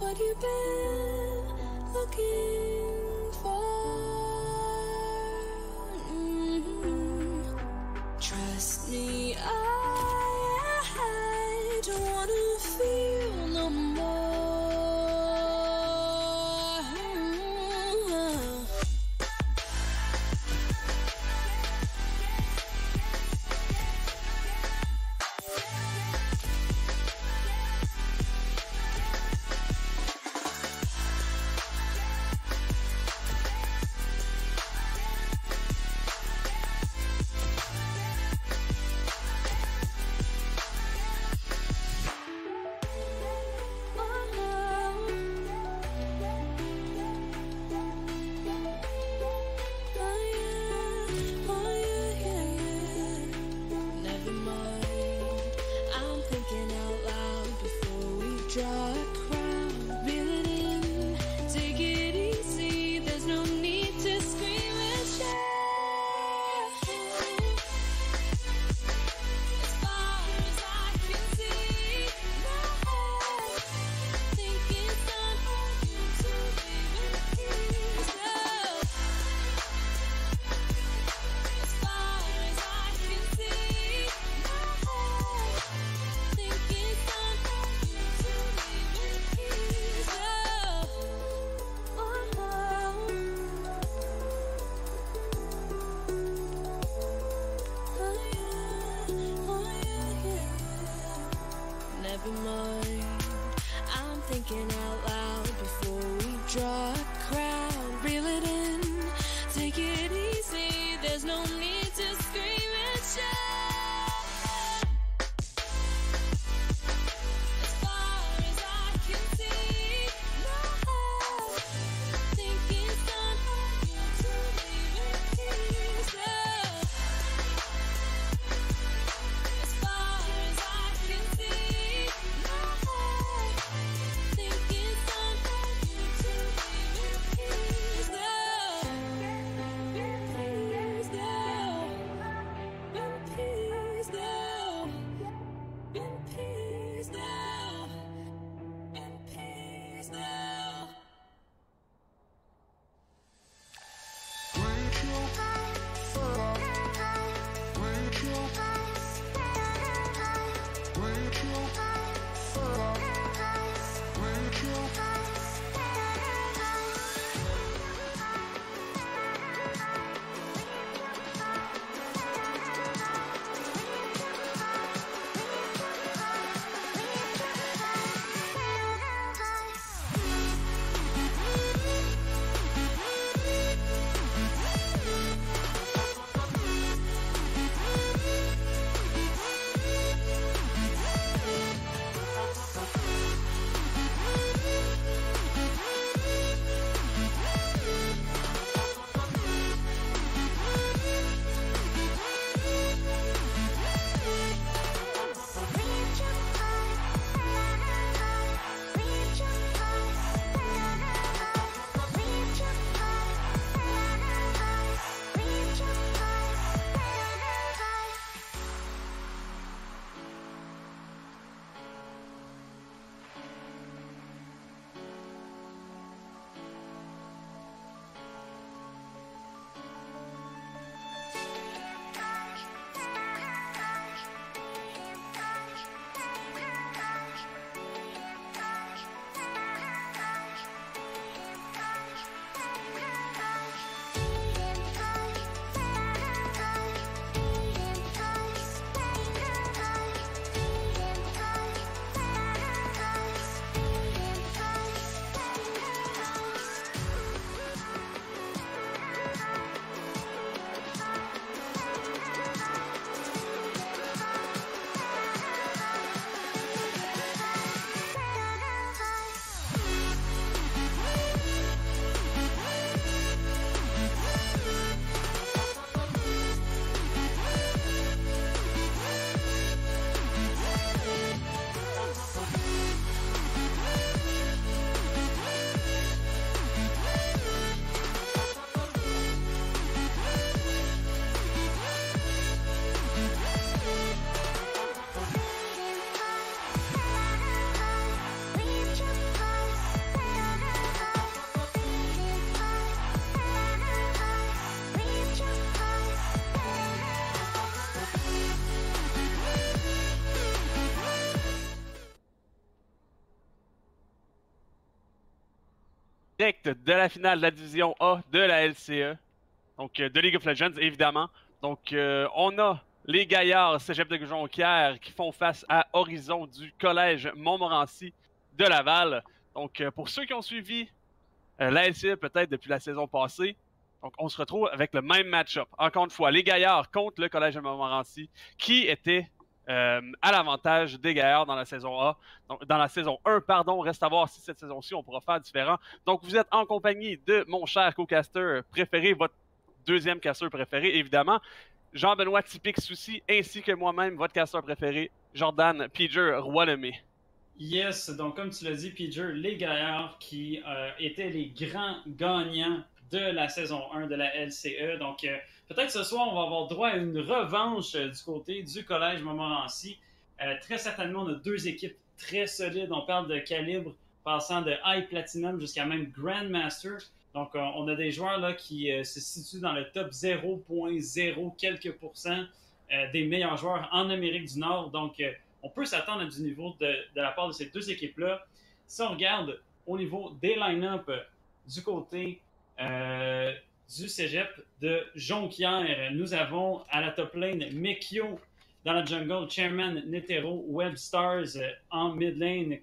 what you've been looking for. Trust me, I don't wanna feel no more. Draw a crowd, reel it in, take it easy, there's no need to scream and shout. As far as I can see, now think it's time for you to leave in peace. As far as I can see, now think it's time for you to leave in peace. Never mind, I'm thinking out loud before we draw a crowd. Reel it in, take it easy, there's no need to scream and shout. As far as I can see, now think it's time for you to leave in peace. As far as I can see, now think it's time for you to leave direct de la finale de la division A de la LCE, donc de League of Legends évidemment. Donc on a les Gaillards Cégep de Jonquière qui font face à Horizon du Collège Montmorency de Laval. Donc pour ceux qui ont suivi la LCE peut-être depuis la saison passée, donc on se retrouve avec le même match-up. Encore une fois, les Gaillards contre le Collège de Montmorency qui était à l'avantage des Gaillards dans la saison A. Donc, dans la saison 1, pardon. Reste à voir si cette saison-ci, on pourra faire différent. Donc, vous êtes en compagnie de mon cher co-caster préféré, votre deuxième caster préféré, évidemment, Jean-Benoît Typique Souci, ainsi que moi-même, votre caster préféré, Jordan Piger Roy-Lemay. Yes, donc comme tu l'as dit, Piger, les Gaillards qui étaient les grands gagnants de la saison 1 de la LCE. Donc, peut-être ce soir, on va avoir droit à une revanche du côté du Collège Montmorency. Très certainement, on a deux équipes très solides. On parle de calibre passant de High Platinum jusqu'à même Grandmaster. Donc, on a des joueurs là, qui se situent dans le top 0,0 quelques pourcents des meilleurs joueurs en Amérique du Nord. Donc, on peut s'attendre à du niveau de la part de ces deux équipes-là. Si on regarde au niveau des line-up du côté du cégep de Jonquière, nous avons à la top lane Mekio, dans la jungle Chairman Netero, Webstars en mid lane,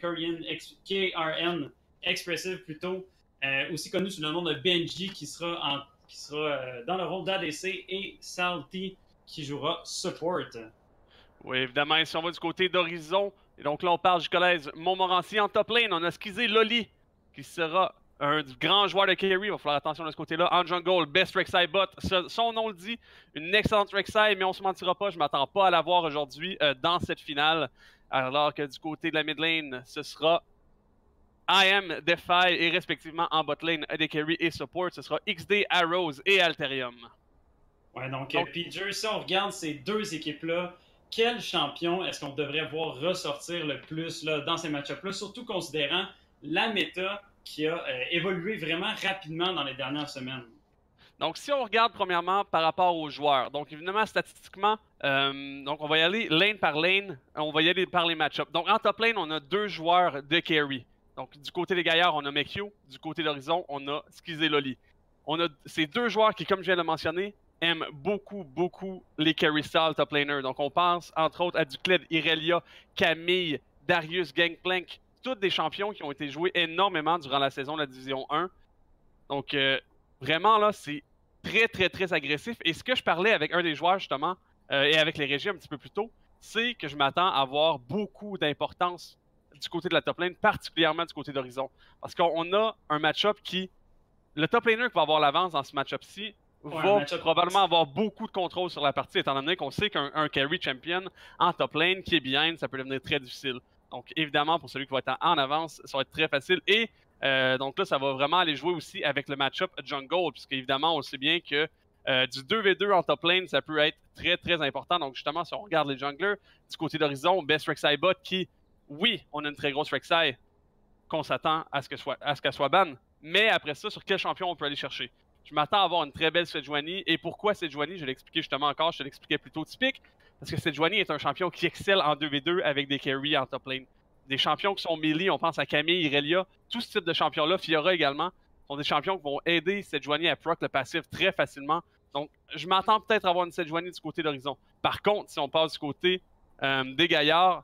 KRN Expressive plutôt, aussi connu sous le nom de Benji qui sera dans le rôle d'ADC, et Salty qui jouera support. Oui, évidemment, si on va du côté d'Horizon, et donc là on parle du Collège Montmorency en top lane, on a skisé Loli, qui sera un grand joueur de carry, il va falloir attention de ce côté-là. En jungle, best Rek'Sai bot, son nom le dit, une excellente Rek'Sai, mais on se mentira pas, je m'attends pas à la voir aujourd'hui dans cette finale, alors que du côté de la mid lane, ce sera IM, Defy, et respectivement en bot lane, AD Carry et support, ce sera XD, Arrows et Alterium. Ouais, donc Piger, si on regarde ces deux équipes-là, quel champion est-ce qu'on devrait voir ressortir le plus là, dans ces match-ups-là, surtout considérant la méta qui a évolué vraiment rapidement dans les dernières semaines? Donc, si on regarde premièrement par rapport aux joueurs, donc évidemment, statistiquement, donc on va y aller lane par lane, on va y aller par les match-ups. Donc, en top lane, on a deux joueurs de carry. Donc, du côté des Gaillards, on a Mekio, du côté d'Horizon, on a Skizzy Loli. On a ces deux joueurs qui, comme je viens de le mentionner, aiment beaucoup les carry style top laners. Donc, on pense entre autres à Ducled, Irelia, Camille, Darius, Gangplank, tous des champions qui ont été joués énormément durant la saison de la Division 1. Donc, vraiment, là, c'est très agressif. Et ce que je parlais avec un des joueurs, justement, et avec les régies un petit peu plus tôt, c'est que je m'attends à avoir beaucoup d'importance du côté de la top lane, particulièrement du côté d'Horizon. Parce qu'on a un match-up qui... Le top laner qui va avoir l'avance dans ce match-up-ci va probablement avoir beaucoup de contrôle sur la partie, étant donné qu'on sait qu'un carry champion en top lane qui est behind, ça peut devenir très difficile. Donc, évidemment, pour celui qui va être en avance, ça va être très facile. Et donc là, ça va vraiment aller jouer aussi avec le match-up jungle, puisque évidemment, on sait bien que du 2v2 en top lane, ça peut être très important. Donc justement, si on regarde les junglers, du côté d'Horizon, best Rek'Sai bot qui, oui, on a une très grosse Rek'Sai, qu'on s'attend à ce qu'elle soit ban, mais après ça, sur quel champion on peut aller chercher? Je m'attends à avoir une très belle Sejuani. Et pourquoi Sejuani? Je l'ai expliqué justement encore, je te l'expliquais plutôt typique, parce que Sejuani est un champion qui excelle en 2v2 avec des carries en top lane. Des champions qui sont melee, on pense à Camille, Irelia, tout ce type de champions-là, Fiora également, sont des champions qui vont aider Sejuani à proc le passif très facilement. Donc, je m'attends peut-être à avoir une Sejuani du côté d'Horizon. Par contre, si on passe du côté des Gaillards,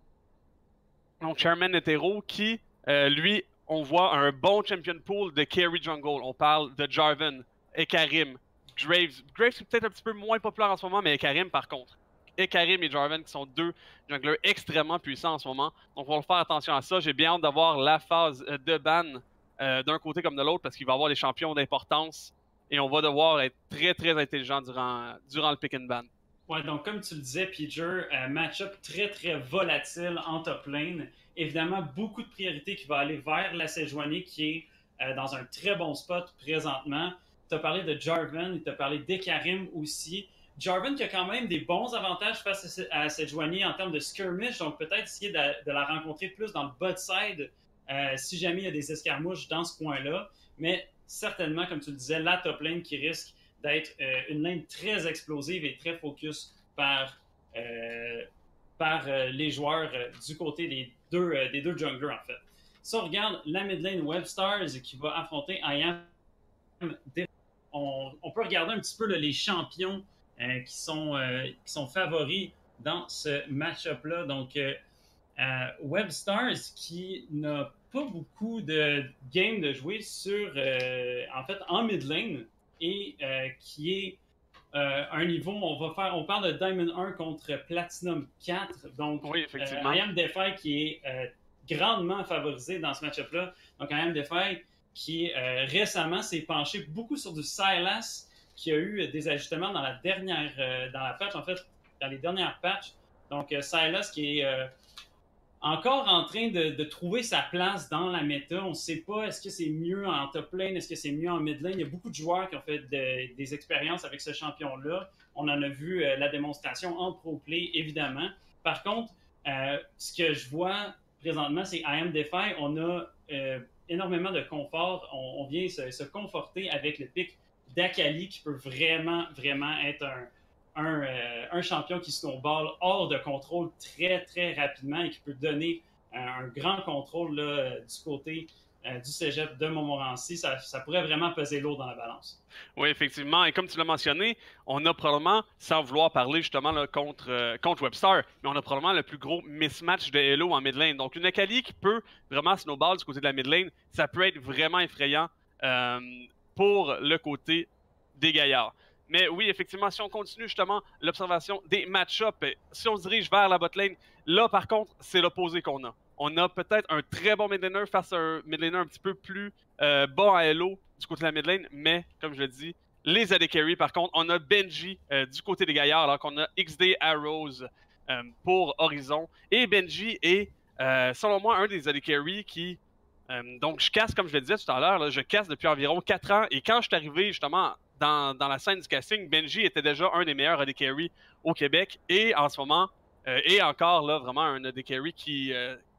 donc Chairman Netero, qui, lui, on voit un bon champion pool de carry jungle. On parle de Jarvan, Ekarim, Graves. Graves est peut-être un petit peu moins populaire en ce moment, mais Ekarim par contre. Ekarim et Jarvan qui sont deux junglers extrêmement puissants en ce moment. Donc on va faire attention à ça. J'ai bien hâte d'avoir la phase de ban d'un côté comme de l'autre parce qu'il va y avoir des champions d'importance et on va devoir être très intelligent durant le pick and ban. Ouais, donc comme tu le disais, Piger, match-up très volatile en top lane. Évidemment, beaucoup de priorités qui vont aller vers la Sejuani qui est dans un très bon spot présentement. Tu as parlé de Jarvan, tu as parlé d'Ekarim aussi. Jarvan qui a quand même des bons avantages face à Sejuani en termes de skirmish, donc peut-être essayer de la rencontrer plus dans le bot side si jamais il y a des escarmouches dans ce coin-là. Mais certainement, comme tu le disais, la top lane qui risque d'être une lane très explosive et très focus par les joueurs du côté des deux junglers, en fait. Si on regarde la mid lane Webstars qui va affronter IAM DeFi, on peut regarder un petit peu là, les champions qui sont favoris dans ce match-up-là. Donc, Webstars qui n'a pas beaucoup de games de jouer en mid lane et qui est un niveau, on parle de Diamond 1 contre Platinum 4. Donc, oui, effectivement. IAM DeFi qui est grandement favorisé dans ce match-up-là. Donc, IAM DeFi qui récemment s'est penché beaucoup sur du Sylas, qui a eu des ajustements dans la patch, en fait, dans les dernières patchs. Donc, Sylas qui est encore en train de trouver sa place dans la méta. On ne sait pas, est-ce que c'est mieux en top lane, est-ce que c'est mieux en mid lane. Il y a beaucoup de joueurs qui ont fait des expériences avec ce champion-là. On en a vu la démonstration en pro play, évidemment. Par contre, ce que je vois présentement, c'est IAM DeFi, on a énormément de confort. On vient se conforter avec le pic d'Akali qui peut vraiment, vraiment être un champion qui snowball hors de contrôle très, très rapidement et qui peut donner un grand contrôle là, du côté du cégep de Montmorency. Ça pourrait vraiment peser lourd dans la balance. Oui, effectivement. Et comme tu l'as mentionné, on a probablement, sans vouloir parler justement là, contre Webstar, mais on a probablement le plus gros mismatch de Elo en mid lane. Donc, une Akali qui peut vraiment snowball du côté de la mid lane, ça peut être vraiment effrayant pour le côté des gaillards. Mais oui, effectivement, si on continue justement l'observation des match-ups, si on se dirige vers la bot lane, là par contre, c'est l'opposé qu'on a. On a peut-être un très bon mid laner face à un mid laner un petit peu plus bas à Elo du côté de la mid lane, mais comme je le dis, les AD Carry par contre, on a Benji du côté des gaillards alors qu'on a XD Arrows pour Horizon. Et Benji est, selon moi, un des AD Carry qui... donc je casse, comme je le disais tout à l'heure, je casse depuis environ 4 ans. Et quand je suis arrivé justement dans la scène du casting, Benji était déjà un des meilleurs AD Carry au Québec. Et en ce moment, est encore là vraiment un AD Carry qui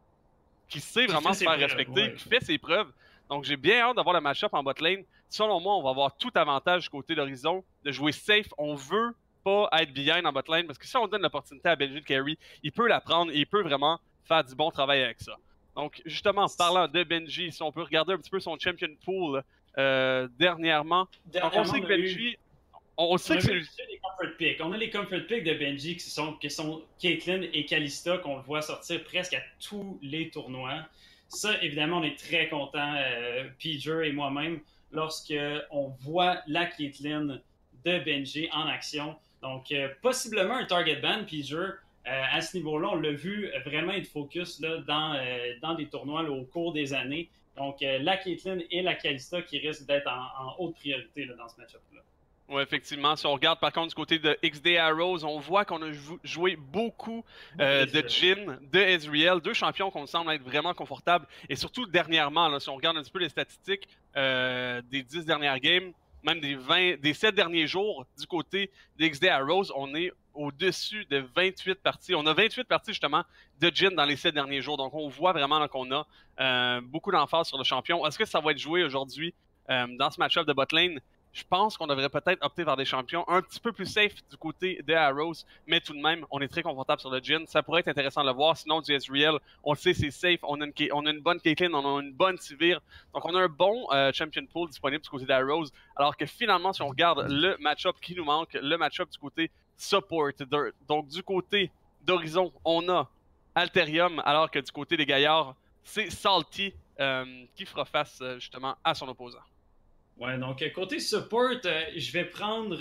sait vraiment se faire respecter, ouais, qui fait ses preuves. Donc j'ai bien hâte d'avoir le match-up en bot lane. Selon moi, on va avoir tout avantage du côté d'Horizon de jouer safe. On veut pas être behind en bot lane parce que si on donne l'opportunité à Benji de carry, il peut la prendre et il peut vraiment faire du bon travail avec ça. Donc justement, parlant de Benji, si on peut regarder un petit peu son champion pool dernièrement. Donc on sait que Benji... On sait que c'est... On a les comfort picks de Benji qui sont Caitlyn et Kalista qu'on le voit sortir presque à tous les tournois. Ça, évidemment, on est très contents, PJ et moi-même, lorsque on voit la Caitlyn de Benji en action. Donc, possiblement un target ban, PJ. À ce niveau-là, on l'a vu vraiment être focus là, dans des tournois là, au cours des années. Donc, la Caitlyn et la Kalista qui risquent d'être en haute priorité là, dans ce match-up-là. Oui, effectivement. Si on regarde par contre du côté de XD Arrows, on voit qu'on a joué beaucoup de Jhin, de Ezreal, deux champions qu'on semble être vraiment confortables. Et surtout dernièrement, là, si on regarde un petit peu les statistiques des 10 dernières games, même des 7 derniers jours du côté de XD Arrows, on est au-dessus de 28 parties. On a 28 parties justement de Jhin dans les 7 derniers jours. Donc on voit vraiment qu'on a beaucoup d'emphase sur le champion. Est-ce que ça va être joué aujourd'hui dans ce match-up de botlane? Je pense qu'on devrait peut-être opter vers des champions un petit peu plus safe du côté de Arrows, mais tout de même, on est très confortable sur le Jhin. Ça pourrait être intéressant de le voir. Sinon, du Ezreal, on le sait, c'est safe. On a une bonne Caitlyn, on a une bonne Sivir. Donc, on a un bon champion pool disponible du côté d'Arrows. Alors que finalement, si on regarde le match-up qui nous manque, le match-up du côté support. Donc, du côté d'Horizon, on a Alterium, alors que du côté des gaillards, c'est Salty qui fera face justement à son opposant. Ouais, donc côté support, je vais prendre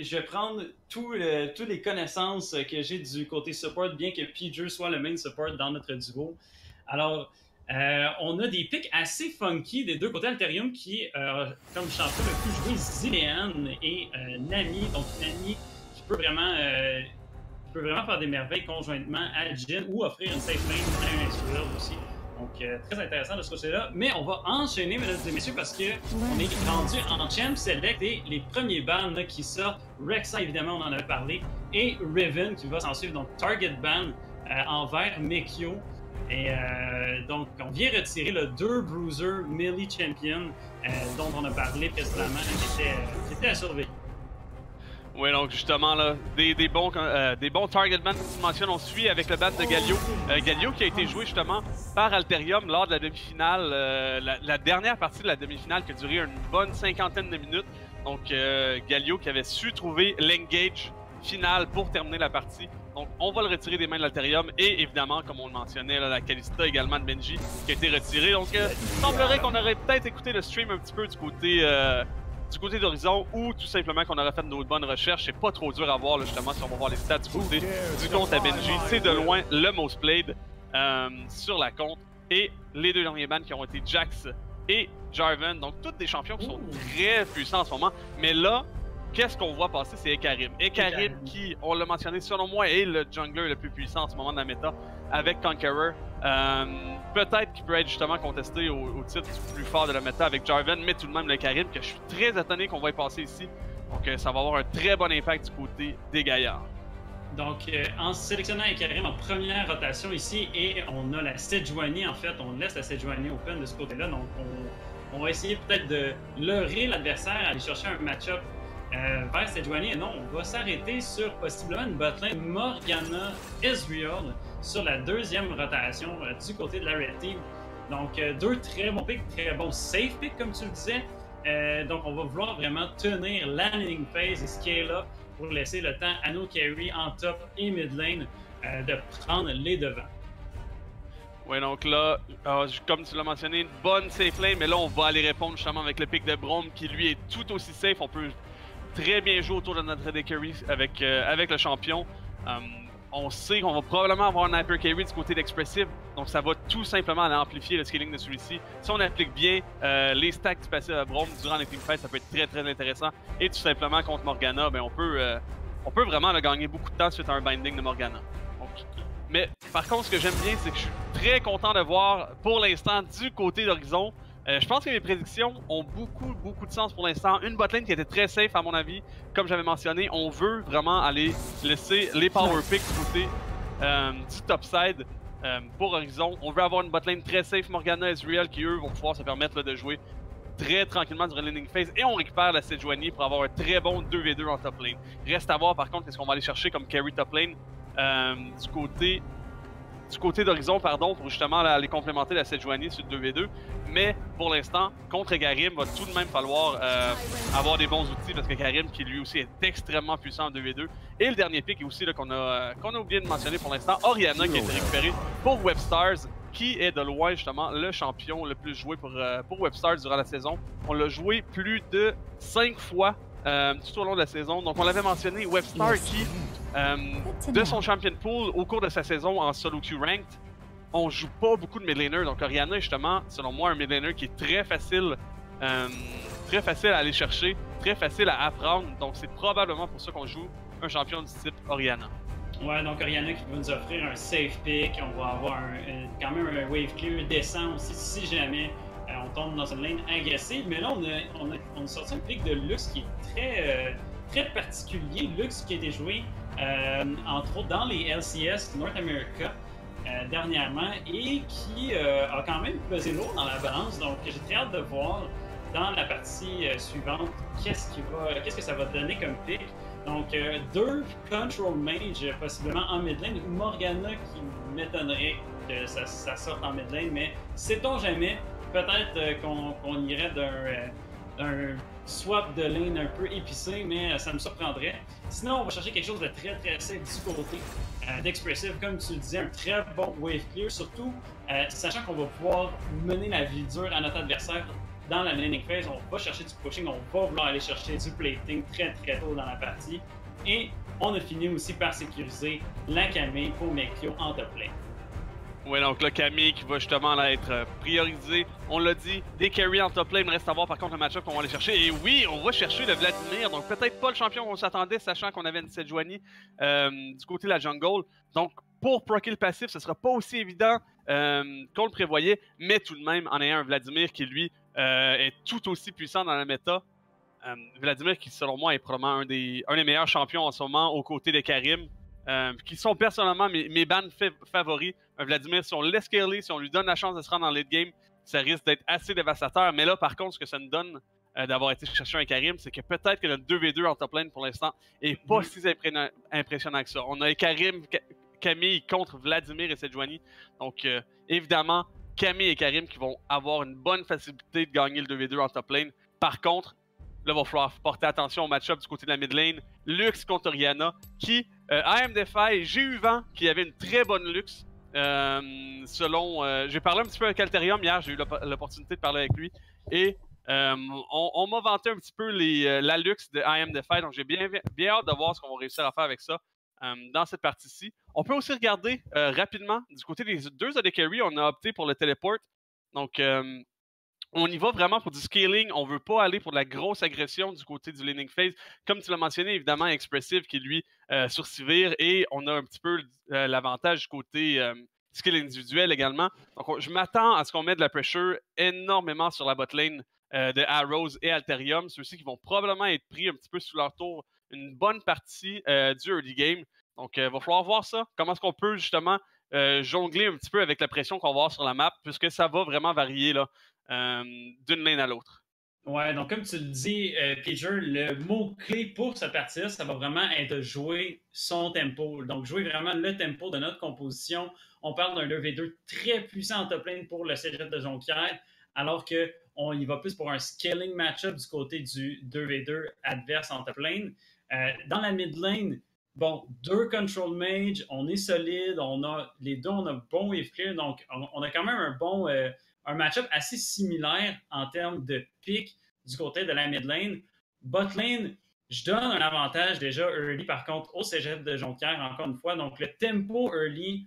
toutes les connaissances que j'ai du côté support, bien que PJ soit le main support dans notre duo. Alors, on a des picks assez funky des deux côtés. Alterium qui, comme champion, a pu jouer Zilean et Nami. Donc Nami qui peut vraiment faire des merveilles conjointement à Jhin ou offrir une safe lane à un Ezreal aussi. Donc, très intéressant de ce côté-là. Mais on va enchaîner, mesdames et messieurs, parce qu'on est rendu en Champ Select et les premiers bans là, qui sortent. Rexa, évidemment, on en avait parlé. Et Riven qui va s'en suivre. Donc, Target Ban envers Mekio. Et donc, on vient retirer le 2 Bruiser Melee Champion dont on a parlé précédemment, qui était à surveiller. Oui, donc justement, là, des bons target ban que tu mentionnes, on suit avec le ban de Galio. Galio qui a été joué justement par Alterium lors de la demi-finale, la dernière partie de la demi-finale qui a duré une bonne 50aine de minutes. Donc Galio qui avait su trouver l'engage final pour terminer la partie. Donc on va le retirer des mains de l'Alterium et évidemment, comme on le mentionnait, là, la Kalista également de Benji qui a été retirée. Donc il semblerait qu'on aurait peut-être écouté le stream un petit peu du côté d'Horizon, ou tout simplement qu'on aurait fait de bonnes recherches. C'est pas trop dur à voir, là, justement, si on va voir les stats du côté du compte à Benji. C'est de loin le most played sur la compte. Et les deux derniers bans qui ont été Jax et Jarvan. Donc, tous des champions qui sont très puissants en ce moment. Mais là, qu'est-ce qu'on voit passer? C'est Ekarim. Ekarim qui, on l'a mentionné, selon moi, est le jungler le plus puissant en ce moment de la méta avec Conqueror. Peut-être qu'il peut être justement contesté au titre plus fort de la méta avec Jarvan, mais tout de même le Ekarim, que je suis très étonné qu'on va y passer ici. Donc ça va avoir un très bon impact du côté des gaillards. Donc en sélectionnant Ekarim en première rotation ici, et on a la Sejuani, en fait, on laisse la Sejuani open de ce côté-là, donc on va essayer peut-être de leurrer l'adversaire, aller chercher un match-up vers Sejuani, et non, on va s'arrêter sur possiblement une botlane Morgana Ezreal sur la deuxième rotation du côté de la Red Team. Donc deux très bons picks, très bons safe picks comme tu le disais. Donc on va vouloir vraiment tenir la laning phase et scale up pour laisser le temps à nos carry en top et mid lane de prendre les devants. Ouais, donc là, comme tu l'as mentionné, une bonne safe lane, mais là on va aller répondre justement avec le pick de Braum qui lui est tout aussi safe. On peut très bien jouer autour de notre AD carry avec le champion. On sait qu'on va probablement avoir un hyper carry du côté d'Expressive, donc ça va tout simplement aller amplifier le scaling de celui-ci. Si on applique bien les stacks du passif à Braum durant les teamfights, ça peut être très très intéressant. Et tout simplement contre Morgana, ben on peut vraiment gagner beaucoup de temps suite à un binding de Morgana. Donc, mais par contre, ce que j'aime bien, c'est que je suis très content de voir pour l'instant du côté d'Horizon. Je pense que mes prédictions ont beaucoup de sens pour l'instant. Une botlane qui était très safe à mon avis, comme j'avais mentionné. On veut vraiment aller laisser les power picks du côté du topside pour Horizon. On veut avoir une botlane très safe, Morgana, Ezreal, qui eux vont pouvoir se permettre là, de jouer très tranquillement durant la laning phase. Et on récupère la Sejuani pour avoir un très bon 2v2 en top lane. Reste à voir par contre qu'est-ce qu'on va aller chercher comme carry top lane du côté d'Horizon, pardon, pour justement aller complémenter la Sejuani sur le 2v2. Mais pour l'instant, contre Ekarim, va tout de même falloir avoir des bons outils parce qu'Ekarim, qui lui aussi est extrêmement puissant en 2v2. Et le dernier pick aussi qu'on a oublié de mentionner pour l'instant, Orianna qui a été récupérée pour Webstars, qui est de loin justement le champion le plus joué pour Webstars durant la saison. On l'a joué plus de 5 fois tout au long de la saison. Donc on l'avait mentionné, Webstar qui, de son champion pool au cours de sa saison en solo queue ranked, on joue pas beaucoup de mid laner. Donc Orianna est justement, selon moi, un mid laner qui est très facile à aller chercher, très facile à apprendre. Donc c'est probablement pour ça qu'on joue un champion du type Orianna. Ouais, donc Orianna qui va nous offrir un safe pick, on va avoir quand même un wave clear décent aussi si jamais on tombe dans une lane agressive. Mais là, on a sorti un pick de Lux qui est très particulier. Lux qui a été joué entre autres dans les LCS North America dernièrement et qui a quand même pesé lourd dans la balance. Donc j'ai très hâte de voir dans la partie suivante qu'est-ce que ça va donner comme pick. Donc, deux Control Mage possiblement en mid lane, ou Morgana qui m'étonnerait que ça sorte en mid lane, mais sait-on jamais, peut-être qu'on irait d'un swap de lane un peu épicé, mais ça me surprendrait. Sinon, on va chercher quelque chose de très safe du côté d'Expressive, comme tu le disais, un très bon wave clear, surtout sachant qu'on va pouvoir mener la vie dure à notre adversaire. Dans la laning phase, on va chercher du pushing, on va vouloir aller chercher du plating très tôt dans la partie. Et on a fini aussi par sécuriser la Camille pour Mekio en top lane. Ouais, donc là, Camille qui va justement là, être priorisé. On l'a dit, des carry en top lane. Reste à voir par contre le match-up qu'on va aller chercher. Et oui, on va chercher le Vladimir. Donc peut-être pas le champion qu'on s'attendait, sachant qu'on avait une Sejuani du côté de la jungle. Donc pour procer le passif, ce sera pas aussi évident qu'on le prévoyait. Mais tout de même, en ayant un Vladimir qui lui est tout aussi puissant dans la méta. Vladimir qui selon moi est probablement un des meilleurs champions en ce moment aux côtés de Karim. Qui sont personnellement mes bans favoris. Vladimir, si on le laisse scaler, si on lui donne la chance de se rendre en late game, ça risque d'être assez dévastateur. Mais là, par contre, ce que ça nous donne d'avoir été chercher un Karim, c'est que peut-être que notre 2v2 en top lane pour l'instant est pas si impressionnant que ça. On a Karim, Camille contre Vladimir et Sejuani. Donc, évidemment, Camille et Karim qui vont avoir une bonne facilité de gagner le 2v2 en top lane. Par contre, là, il va falloir porter attention au match-up du côté de la mid lane. Lux contre Orianna, qui, IMDFI, j'ai eu vent qu'il y avait une très bonne Lux. J'ai parlé un petit peu avec Alterium hier, j'ai eu l'opportunité de parler avec lui. Et on m'a vanté un petit peu la Lux de IMDFI, donc j'ai bien hâte de voir ce qu'on va réussir à faire avec ça dans cette partie-ci. On peut aussi regarder rapidement, du côté des deux AD Carry, on a opté pour le téléport. Donc, on y va vraiment pour du scaling. On veut pas aller pour de la grosse agression du côté du laning phase. Comme tu l'as mentionné, évidemment, Expressive qui lui sur Sivir. Et on a un petit peu l'avantage du côté skill individuel également. Donc, je m'attends à ce qu'on mette de la pressure énormément sur la bot lane de Arrows et Alterium. Ceux-ci qui vont probablement être pris un petit peu sous leur tour une bonne partie du early game. Donc, il va falloir voir ça. Comment est-ce qu'on peut justement jongler un petit peu avec la pression qu'on va avoir sur la map, puisque ça va vraiment varier là. D'une lane à l'autre. Ouais, donc comme tu le dis, Peter, le mot-clé pour cette partie-là, ça va vraiment être de jouer son tempo. Donc, jouer vraiment le tempo de notre composition. On parle d'un 2v2 très puissant en top lane pour le Cégep de Jonquière, alors qu'on y va plus pour un scaling match-up du côté du 2v2 adverse en top lane. Dans la mid lane, bon, 2 control mage, on est solide, les deux, on a bon wave clear, donc on a quand même un match-up assez similaire en termes de pick du côté de la mid lane. Bot lane, je donne un avantage déjà early, par contre, au Cégep de Jonquière, encore une fois. Donc, le tempo early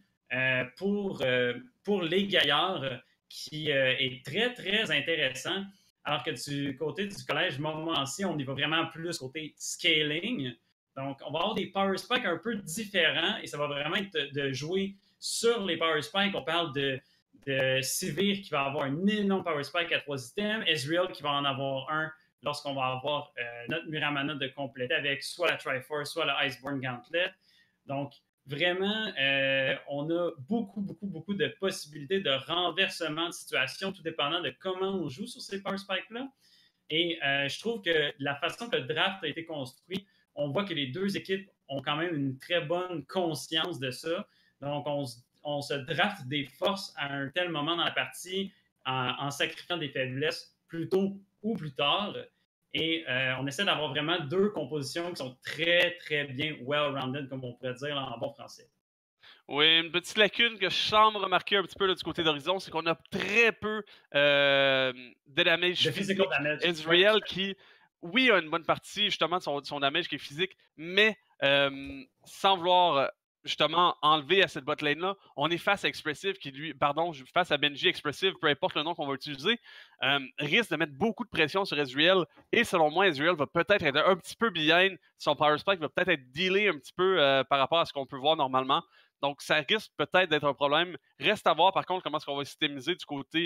pour les gaillards qui est très, très intéressant. Alors que du côté du collège Montmorency, on y va vraiment plus côté scaling. Donc, on va avoir des power spikes un peu différents et ça va vraiment être de jouer sur les power spikes. On parle de Sivir qui va avoir un énorme power spike à 3 items, Ezreal qui va en avoir un lorsqu'on va avoir notre Muramana de compléter avec soit la Triforce, soit la Iceborne Gauntlet. Donc, vraiment, on a beaucoup de possibilités de renversement de situation, tout dépendant de comment on joue sur ces power spikes-là. Et je trouve que la façon que le draft a été construit, on voit que les deux équipes ont quand même une très bonne conscience de ça. Donc, on se draft des forces à un tel moment dans la partie en sacrifiant des faiblesses plus tôt ou plus tard. Et on essaie d'avoir vraiment deux compositions qui sont très, très bien well-rounded, comme on pourrait dire en bon français. Oui, une petite lacune que je semble remarquer un petit peu là, du côté d'Horizon, c'est qu'on a très peu de damage physique. Ezreal qui, oui, a une bonne partie justement de son damage qui est physique, mais sans vouloir justement enlever à cette bot lane-là, on est face à Expressive qui lui, face à Benji Expressive, peu importe le nom qu'on va utiliser, risque de mettre beaucoup de pression sur Ezreal. Et selon moi, Ezreal va peut-être être un petit peu behind. Son power spike va peut-être être dealé un petit peu par rapport à ce qu'on peut voir normalement. Donc ça risque peut-être d'être un problème. Reste à voir par contre comment est-ce qu'on va systémiser du côté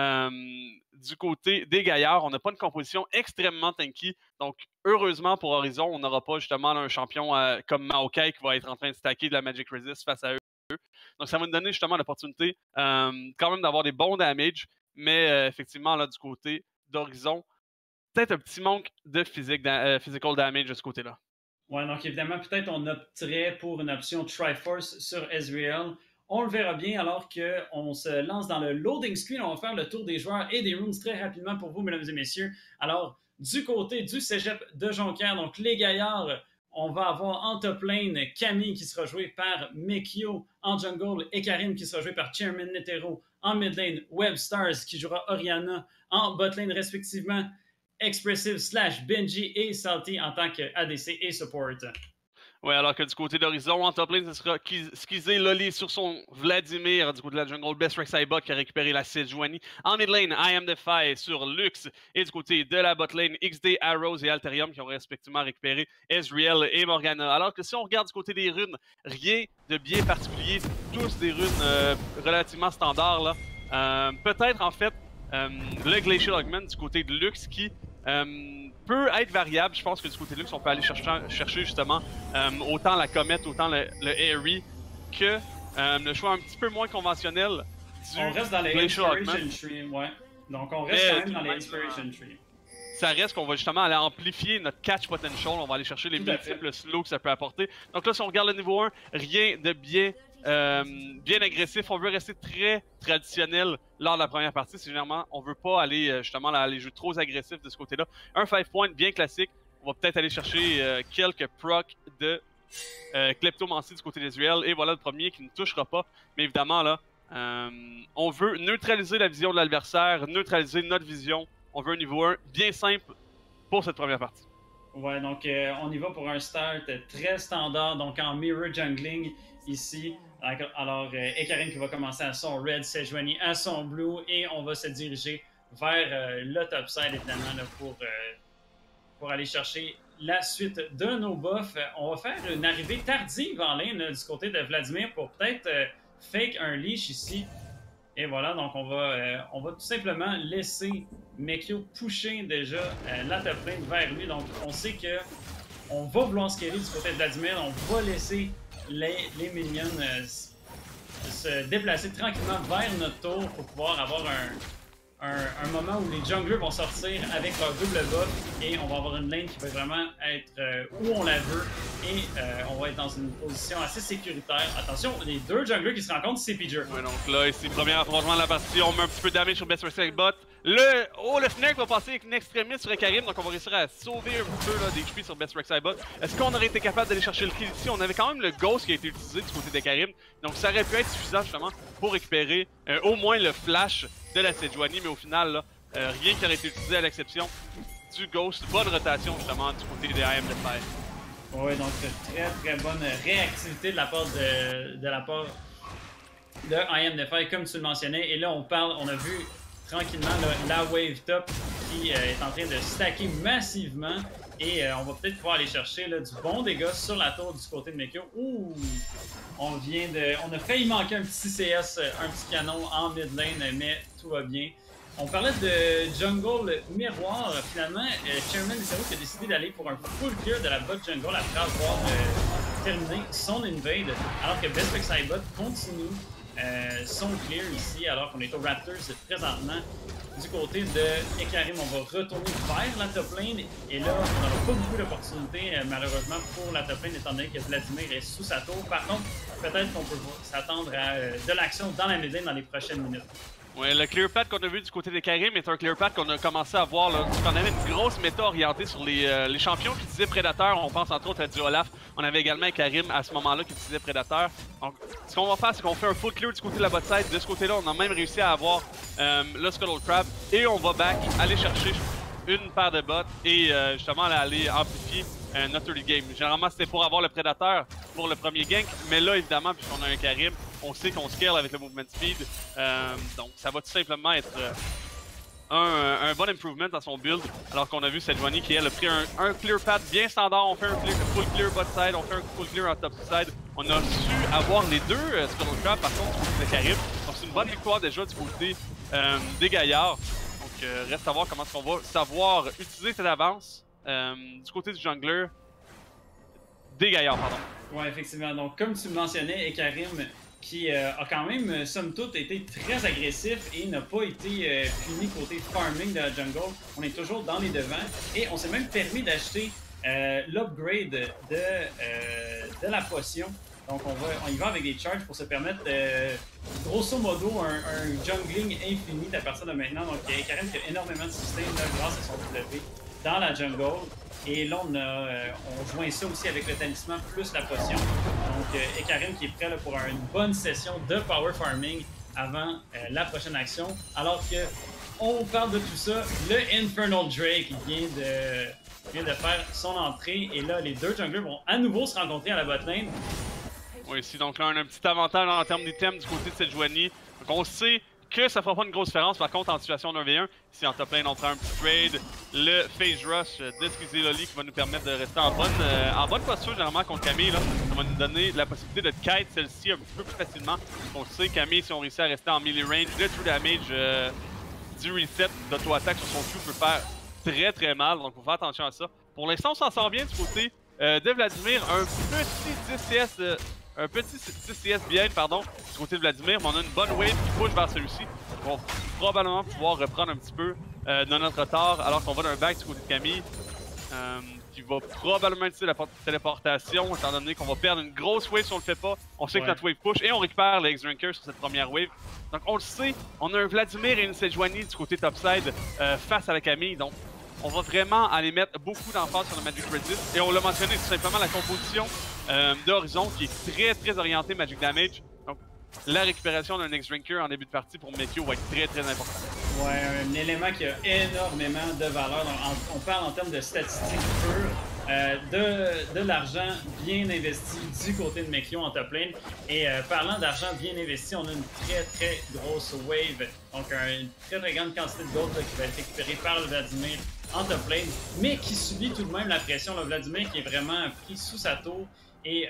des gaillards. On n'a pas une composition extrêmement tanky. Donc, heureusement pour Horizon, on n'aura pas justement là, un champion comme Maokai qui va être en train de stacker de la Magic Resist face à eux. Donc, ça va nous donner justement l'opportunité quand même d'avoir des bons damages. Mais effectivement, là, du côté d'Horizon, peut-être un petit manque de physical damage de ce côté-là. Ouais, donc évidemment, peut-être on opterait pour une option Triforce sur Ezreal. On le verra bien alors qu'on se lance dans le loading screen. On va faire le tour des joueurs et des runes très rapidement pour vous, mesdames et messieurs. Alors, du côté du Cégep de Jonquière, donc les gaillards, on va avoir en top lane Camille qui sera joué par Mekio, en jungle et Karim qui sera joué par Chairman Netero, en mid lane Webstars qui jouera Orianna, en bot lane respectivement Expressive / Benji et Salty en tant que ADC et support. Oui, alors que du côté d'Horizon, en top lane, ce sera Skizzy Loli sur son Vladimir. Du côté de la jungle, Best Rek'Sai qui a récupéré la Sejuani. En mid lane, IMDFI sur Lux. Et du côté de la bot lane, XD, Arrows et Alterium qui ont respectivement récupéré Ezreal et Morgana. Alors que si on regarde du côté des runes, rien de bien particulier. Tous des runes relativement standards. Là. Peut-être en fait le Glacial Augment du côté de Lux qui peut être variable. Je pense que du côté de Lux, on peut aller chercher justement autant la comète, autant le Airy que le choix un petit peu moins conventionnel du on reste dans les Inspiration Tree, ouais. Donc on reste quand même dans les Inspiration Tree. ça reste qu'on va justement aller amplifier notre catch potential. On va aller chercher les multiples slows que ça peut apporter. Donc là, si on regarde le niveau 1, rien de bien agressif. On veut rester très traditionnel lors de la première partie. C'est généralement, on veut pas aller justement aller jouer trop agressif de ce côté-là. Un 5 point bien classique. On va peut-être aller chercher quelques procs de kleptomancie du côté d'Ezreal. Et voilà le premier qui ne touchera pas. Mais évidemment, là, on veut neutraliser la vision de l'adversaire, neutraliser notre vision. On veut un niveau 1 bien simple pour cette première partie. Ouais, donc on y va pour un start très standard, donc en mirror jungling ici. Alors, Ekarim qui va commencer à son red, Sejuani à son blue, et on va se diriger vers le topside évidemment là, pour aller chercher la suite de nos buffs. On va faire une arrivée tardive en lane du côté de Vladimir pour peut-être fake un leash ici. Et voilà, donc on va tout simplement laisser Mekio pusher déjà la top lane vers lui. Donc on sait que on va vouloir scaler du côté de Vladimir. On va laisser les minions se déplacer tranquillement vers notre tour pour pouvoir avoir un moment où les junglers vont sortir avec leur double buff et on va avoir une lane qui va vraiment être où on la veut et on va être dans une position assez sécuritaire. Attention, les deux junglers qui se rencontrent, c'est PJ. Ouais, donc là, ici, premier affrontement de la partie, on met un petit peu de damage sur Best Respect Bot. Le Fnac va passer avec une extrémiste sur Ekarim, donc on va réussir à sauver un petit peu là, des HP sur Best Rek'Sai Bot. Est-ce qu'on aurait été capable d'aller chercher le kill ici? On avait quand même le Ghost qui a été utilisé du côté d'Ekarim, donc ça aurait pu être suffisant justement pour récupérer au moins le flash de la Sejuani, mais au final, là, rien qui aurait été utilisé à l'exception du Ghost. Bonne rotation justement du côté des IM de Fire. Oui, donc très bonne réactivité de la part de IM de Fire, comme tu le mentionnais. Et là, on a vu tranquillement là, la wave top qui est en train de stacker massivement. Et on va peut-être pouvoir aller chercher là, du bon dégât sur la tour du côté de Mekio. Ouh! On a failli manquer un petit CS, un petit canon en mid lane, mais tout va bien. On parlait de jungle miroir. Finalement, Chairman Isaro qui a décidé d'aller pour un full clear de la bot jungle après avoir terminé son invade, alors que Best Rek'Sai Bot continue son clear ici, alors qu'on est au Raptors présentement. Du côté de Ekarim, on va retourner vers la top lane. Et là, on n'aura pas beaucoup d'opportunités, malheureusement, pour la top lane, étant donné que Vladimir est sous sa tour. Par contre, peut-être qu'on peut s'attendre à de l'action dans la mid lane dans les prochaines minutes. Ouais, le clear path qu'on a vu du côté d'Ekarim est un clear path qu'on a commencé à voir là. On avait une grosse méta orientée sur les champions qui utilisaient Prédateur. On pense entre autres à du Olaf. On avait également Ekarim à ce moment-là qui utilisait Prédateur. Donc, ce qu'on va faire, c'est qu'on fait un full clear du côté de la bot side. De ce côté-là, on a même réussi à avoir le Scuttle Crab. Et on va back, aller chercher une paire de bots et justement aller amplifier notre early game. Généralement, c'était pour avoir le Prédateur pour le premier gank. Mais là, évidemment, puisqu'on a un Karim, on sait qu'on scale avec le movement speed, donc ça va tout simplement être un bon improvement dans son build, alors qu'on a vu Sejuani qui elle a pris un clear path bien standard, on fait un full clear bot side, on fait un full clear en top side, on a su avoir les deux Scuttle Crab par contre du côté de Karim, donc c'est une bonne victoire déjà du côté des gaillards, donc reste à voir comment est-ce qu'on va savoir utiliser cette avance du côté du jungler, des gaillards pardon. Ouais, effectivement, donc comme tu le mentionnais, Ekarim qui a quand même, somme toute, été très agressif et n'a pas été puni côté farming de la jungle. On est toujours dans les devants et on s'est même permis d'acheter l'upgrade de la potion. Donc on y va avec des charges pour se permettre grosso modo un jungling infini à partir de maintenant. Donc Ekarim qui a énormément de sustain grâce à son W dans la jungle. Et là, on joint ça aussi avec le talisman plus la potion. Donc, Ekarim qui est prêt là, pour une bonne session de power farming avant la prochaine action. Alors que on parle de tout ça, le Infernal Drake vient de faire son entrée. Et là, les deux junglers vont à nouveau se rencontrer à la bot lane. Oui, ici, donc là, on a un petit avantage en termes d'items du côté de Sejuani. Donc, on sait que ça fera pas une grosse différence, par contre, en situation 1v1, ici en top lane, on prend un petit trade, le phase rush de Squeezie Loli qui va nous permettre de rester en bonne posture, généralement, contre Camille. Là. Ça va nous donner la possibilité de kite celle-ci un petit peu plus facilement. On sait, Camille, si on réussit à rester en melee range, le true damage du reset d'auto-attaque sur son Q peut faire très très mal, donc il faut faire attention à ça. Pour l'instant, on s'en sort bien du côté de Vladimir, un petit 10 CS bien, pardon, du côté de Vladimir, mais on a une bonne wave qui push vers celui-ci. On va probablement pouvoir reprendre un petit peu de notre retard, alors qu'on va d'un back du côté de Camille. Qui va probablement utiliser la téléportation, étant donné qu'on va perdre une grosse wave si on le fait pas. On sait que notre wave push et on récupère le X-Drinker sur cette première wave. Donc on le sait, on a un Vladimir et une Sejuani du côté topside face à la Camille. Donc on va vraiment aller mettre beaucoup d'emphase sur le Magic Resist. Et on l'a mentionné, tout simplement la composition d'Horizon qui est très orientée Magic Damage. Donc la récupération d'un X-Drinker en début de partie pour Mekyo va être très important. Ouais, un élément qui a énormément de valeur. Donc, on parle en termes de statistiques pures, de l'argent bien investi du côté de Mekyo en top lane. Et parlant d'argent bien investi, on a une très grosse wave. Donc une très grande quantité de gold là, qui va être récupérée par le Vladimir en top lane, mais qui subit tout de même la pression. Le Vladimir qui est vraiment pris sous sa tour. Et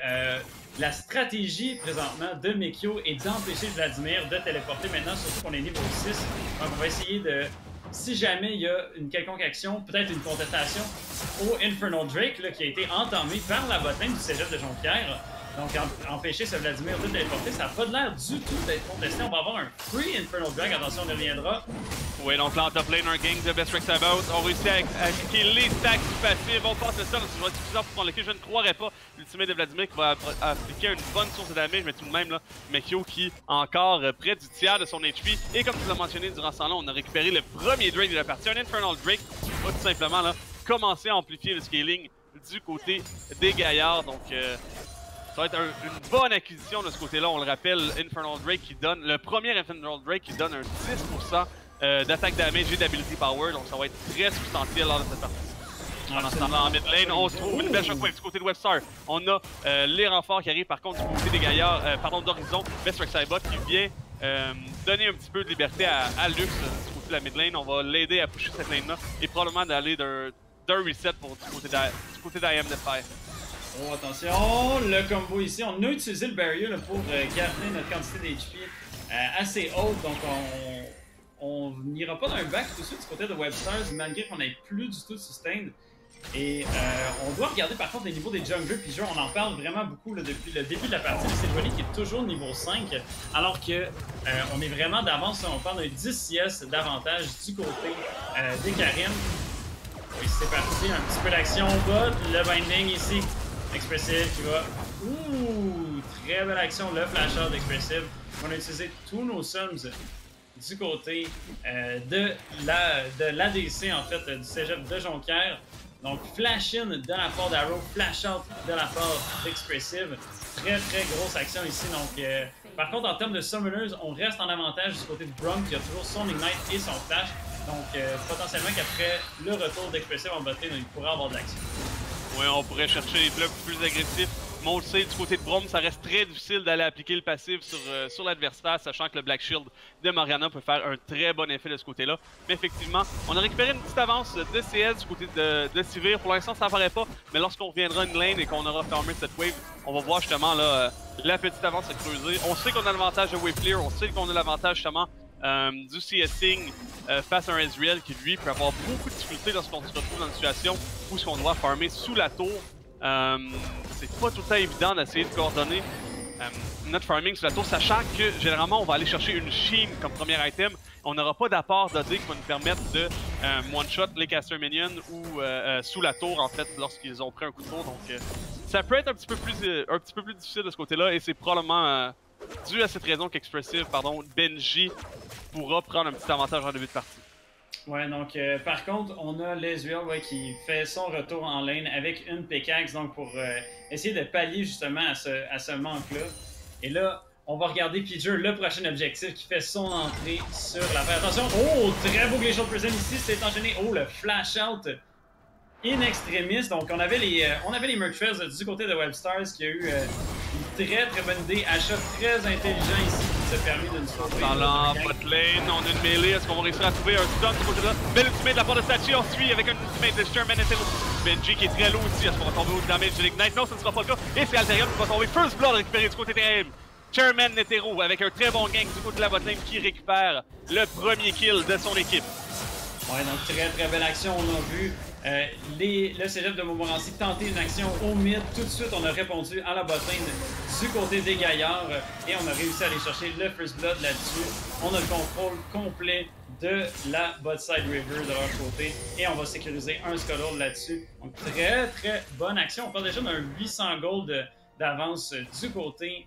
la stratégie présentement de Mekyo est d'empêcher Vladimir de téléporter maintenant, surtout qu'on est niveau 6. Donc on va essayer de, si jamais il y a une quelconque action, peut-être une contestation au Infernal Drake là, qui a été entamé par la botlane du cégep de Jonquière. Donc empêcher ce Vladimir de téléporter, ça n'a pas l'air du tout d'être contesté. On va avoir un free Infernal Drake, attention on y reviendra. Oui, donc là en top lane, un gang de Best Rexabout. On réussit à appliquer les stacks du passif. On passe le stun, ça va être suffisant pour prendre le kill. Je ne croirais pas l'ultimate de Vladimir qui va appliquer une bonne source de damage, mais tout de même, là, Mekyo qui encore près du tiers de son HP. Et comme tu l'as mentionné durant ce temps-là, on a récupéré le premier Drake de la partie, un Infernal Drake qui va tout simplement là, commencer à amplifier le scaling du côté des gaillards. Donc ça va être une bonne acquisition de ce côté-là. On le rappelle, Infernal Drake qui donne, le premier Infernal Drake qui donne un 6% d'attaque damage et d'ability power. Donc ça va être très substantiel lors de cette partie. Pendant ce temps-là, en mid lane, on se trouve une belle shockwave du côté de Webstar. On a les renforts qui arrivent par contre du côté des gaillards, d'Horizon, Best Rexabout qui vient donner un petit peu de liberté à Lux du côté de la mid lane. On va l'aider à pusher cette lane-là et probablement d'aller d'un reset pour du côté d'IM Fire. Oh, attention, le combo ici. On a utilisé le barrier là, pour garder notre quantité d'HP assez haute. Donc, on n'ira pas d'un back tout de suite du côté de Webstars, malgré qu'on n'ait plus du tout de sustained. Et on doit regarder par contre les niveaux des junglers. Puis on en parle vraiment beaucoup là, depuis le début de la partie. C'est Johnny qui est toujours niveau 5, alors que on est vraiment d'avance. On parle d'un 10 CS d'avantage du côté des Karim. Oui, c'est parti. Un petit peu d'action bot. Le binding ici. Expressive qui va. Ouh, très belle action, le flash out d'Expressive. On a utilisé tous nos sums du côté de l'ADC, en fait, du cégep de Jonquière. Donc, flash in de la part d'Arrow, flash out de la part d'Expressive. Très grosse action ici. Donc, par contre, en termes de summoners, on reste en avantage du côté de Brum qui a toujours son Ignite et son flash. Donc, potentiellement qu'après le retour d'Expressive en botlane, il pourrait avoir de l'action. Oui, on pourrait chercher les blocs plus agressifs. Mais on le sait, du côté de Braum, ça reste très difficile d'aller appliquer le passif sur l'adversaire, sachant que le Black Shield de Morgana peut faire un très bon effet de ce côté-là. Mais effectivement, on a récupéré une petite avance de CS du côté de Sivir. Pour l'instant, ça apparaît pas, mais lorsqu'on reviendra une lane et qu'on aura fermé cette wave, on va voir justement là, la petite avance se creuser. On sait qu'on a l'avantage de wave clear, on sait qu'on a l'avantage justement du CSing face à un Ezreal qui lui peut avoir beaucoup de difficultés lorsqu'on se retrouve dans une situation où on doit farmer sous la tour. C'est pas tout le temps évident d'essayer de coordonner notre farming sous la tour, sachant que généralement on va aller chercher une Sheen comme premier item. On n'aura pas d'apport d'AD qui va nous permettre de one-shot les caster minions ou sous la tour en fait lorsqu'ils ont pris un coup de tour. Donc ça peut être un petit peu plus difficile de ce côté-là et c'est probablement dû à cette raison qu'Expressive, Benji pourra prendre un petit avantage en début de partie. Ouais, donc par contre, on a Ezreal qui fait son retour en lane avec une pickaxe, donc pour essayer de pallier justement à ce manque-là. Et là, on va regarder Piger, le prochain objectif, qui fait son entrée sur la paire. Attention, oh, très beau Glacial Prison ici, c'est enchaîné. Oh, le flash out in extremis. Donc on avait les Merc Trails du côté de Webstars qui a eu une très bonne idée, achat très intelligent ici qui s'est permis d'une sauver. Dans la bot lane, on a une mêlée, est-ce qu'on va réussir à trouver un stun de ce côté-là? Belle ultimate de la part de Sachi, on suit avec un ultimate de Sherman Netero. Benji qui est très low aussi, est-ce qu'on va tomber au damage de l'Ignite? Non, ce ne sera pas le cas. Et c'est Alterium qui va tomber First Blood récupéré du côté de Sherman Netero avec un très bon gang du côté de la bot lane qui récupère le premier kill de son équipe. Ouais, donc très belle action, on a vu le cégep de Montmorency tenter une action au mid. Tout de suite, on a répondu à la botlane du côté des gaillards et on a réussi à aller chercher le First Blood là-dessus. On a le contrôle complet de la Botside River de leur côté. Et on va sécuriser un Skullord là-dessus. Donc très très bonne action. On parle déjà d'un 800 gold d'avance du côté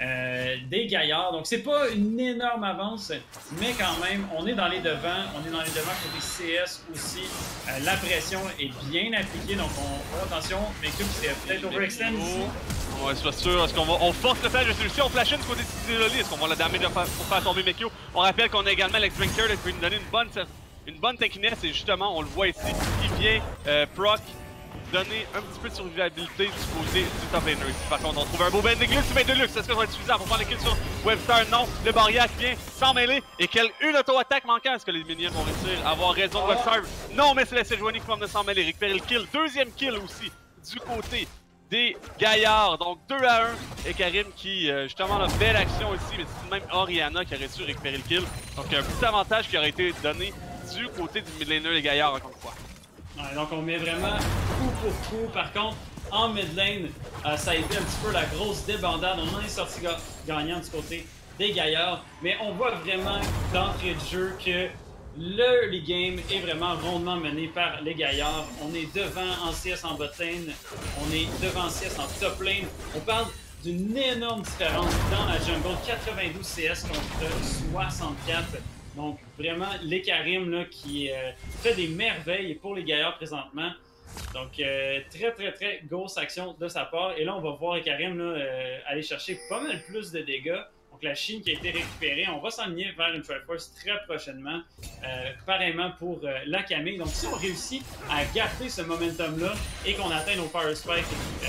des Gaillards. Donc c'est pas une énorme avance, mais quand même, on est dans les devants. On est dans les devants côté CS aussi. La pression est bien appliquée, donc attention, mais Cube c'est peut-être overextend ici. Ouais, c'est pas sûr. Est-ce qu'on on force le flash de celui-ci? On flash du côté de Loli. Est-ce qu'on va la damer pour faire tomber Mekio? On rappelle qu'on a également l'ex Drinker qui peut nous donner une bonne tankiness, et justement, on le voit ici, qui vient proc donner un petit peu de survivabilité du côté du top laner ici. Par contre, on trouve un beau bend de glitch, mais de luxe. Est-ce que ça va être suffisant pour faire les kills sur Webster? Non. Le barrière qui vient s'en mêler. Et une auto-attaque manquant. Est-ce que les minions vont réussir à avoir raison de Webster? Non, mais c'est la Sejuani qui va venir s'en mêler. Récupérer le kill. Deuxième kill aussi du côté des Gaillards. Donc 2 à 1. Et Karim qui, justement, a belle action ici. Mais c'est même Orianna qui aurait su récupérer le kill. Donc un petit avantage qui aurait été donné du côté du mid laner des Gaillards, encore une fois. Ouais, donc on met vraiment coup pour coup. Par contre, en mid lane, ça a été un petit peu la grosse débandade. On en est sorti gagnant du côté des Gaillards. Mais on voit vraiment d'entrée de jeu que l'early game est vraiment rondement mené par les Gaillards. On est devant en CS en bot lane. On est devant en CS en top lane. On parle d'une énorme différence dans la jungle. 92 CS contre 64. Donc, vraiment, l'Ekarim là, qui fait des merveilles pour les Gaillards présentement. Donc, très, très, très grosse action de sa part. Et là, on va voir Ekarim aller chercher pas mal plus de dégâts. Donc, la Chine qui a été récupérée. On va s'enligner vers une Triforce très prochainement. Pareillement pour la Camille. Donc, si on réussit à garder ce momentum-là et qu'on atteint nos Power Spike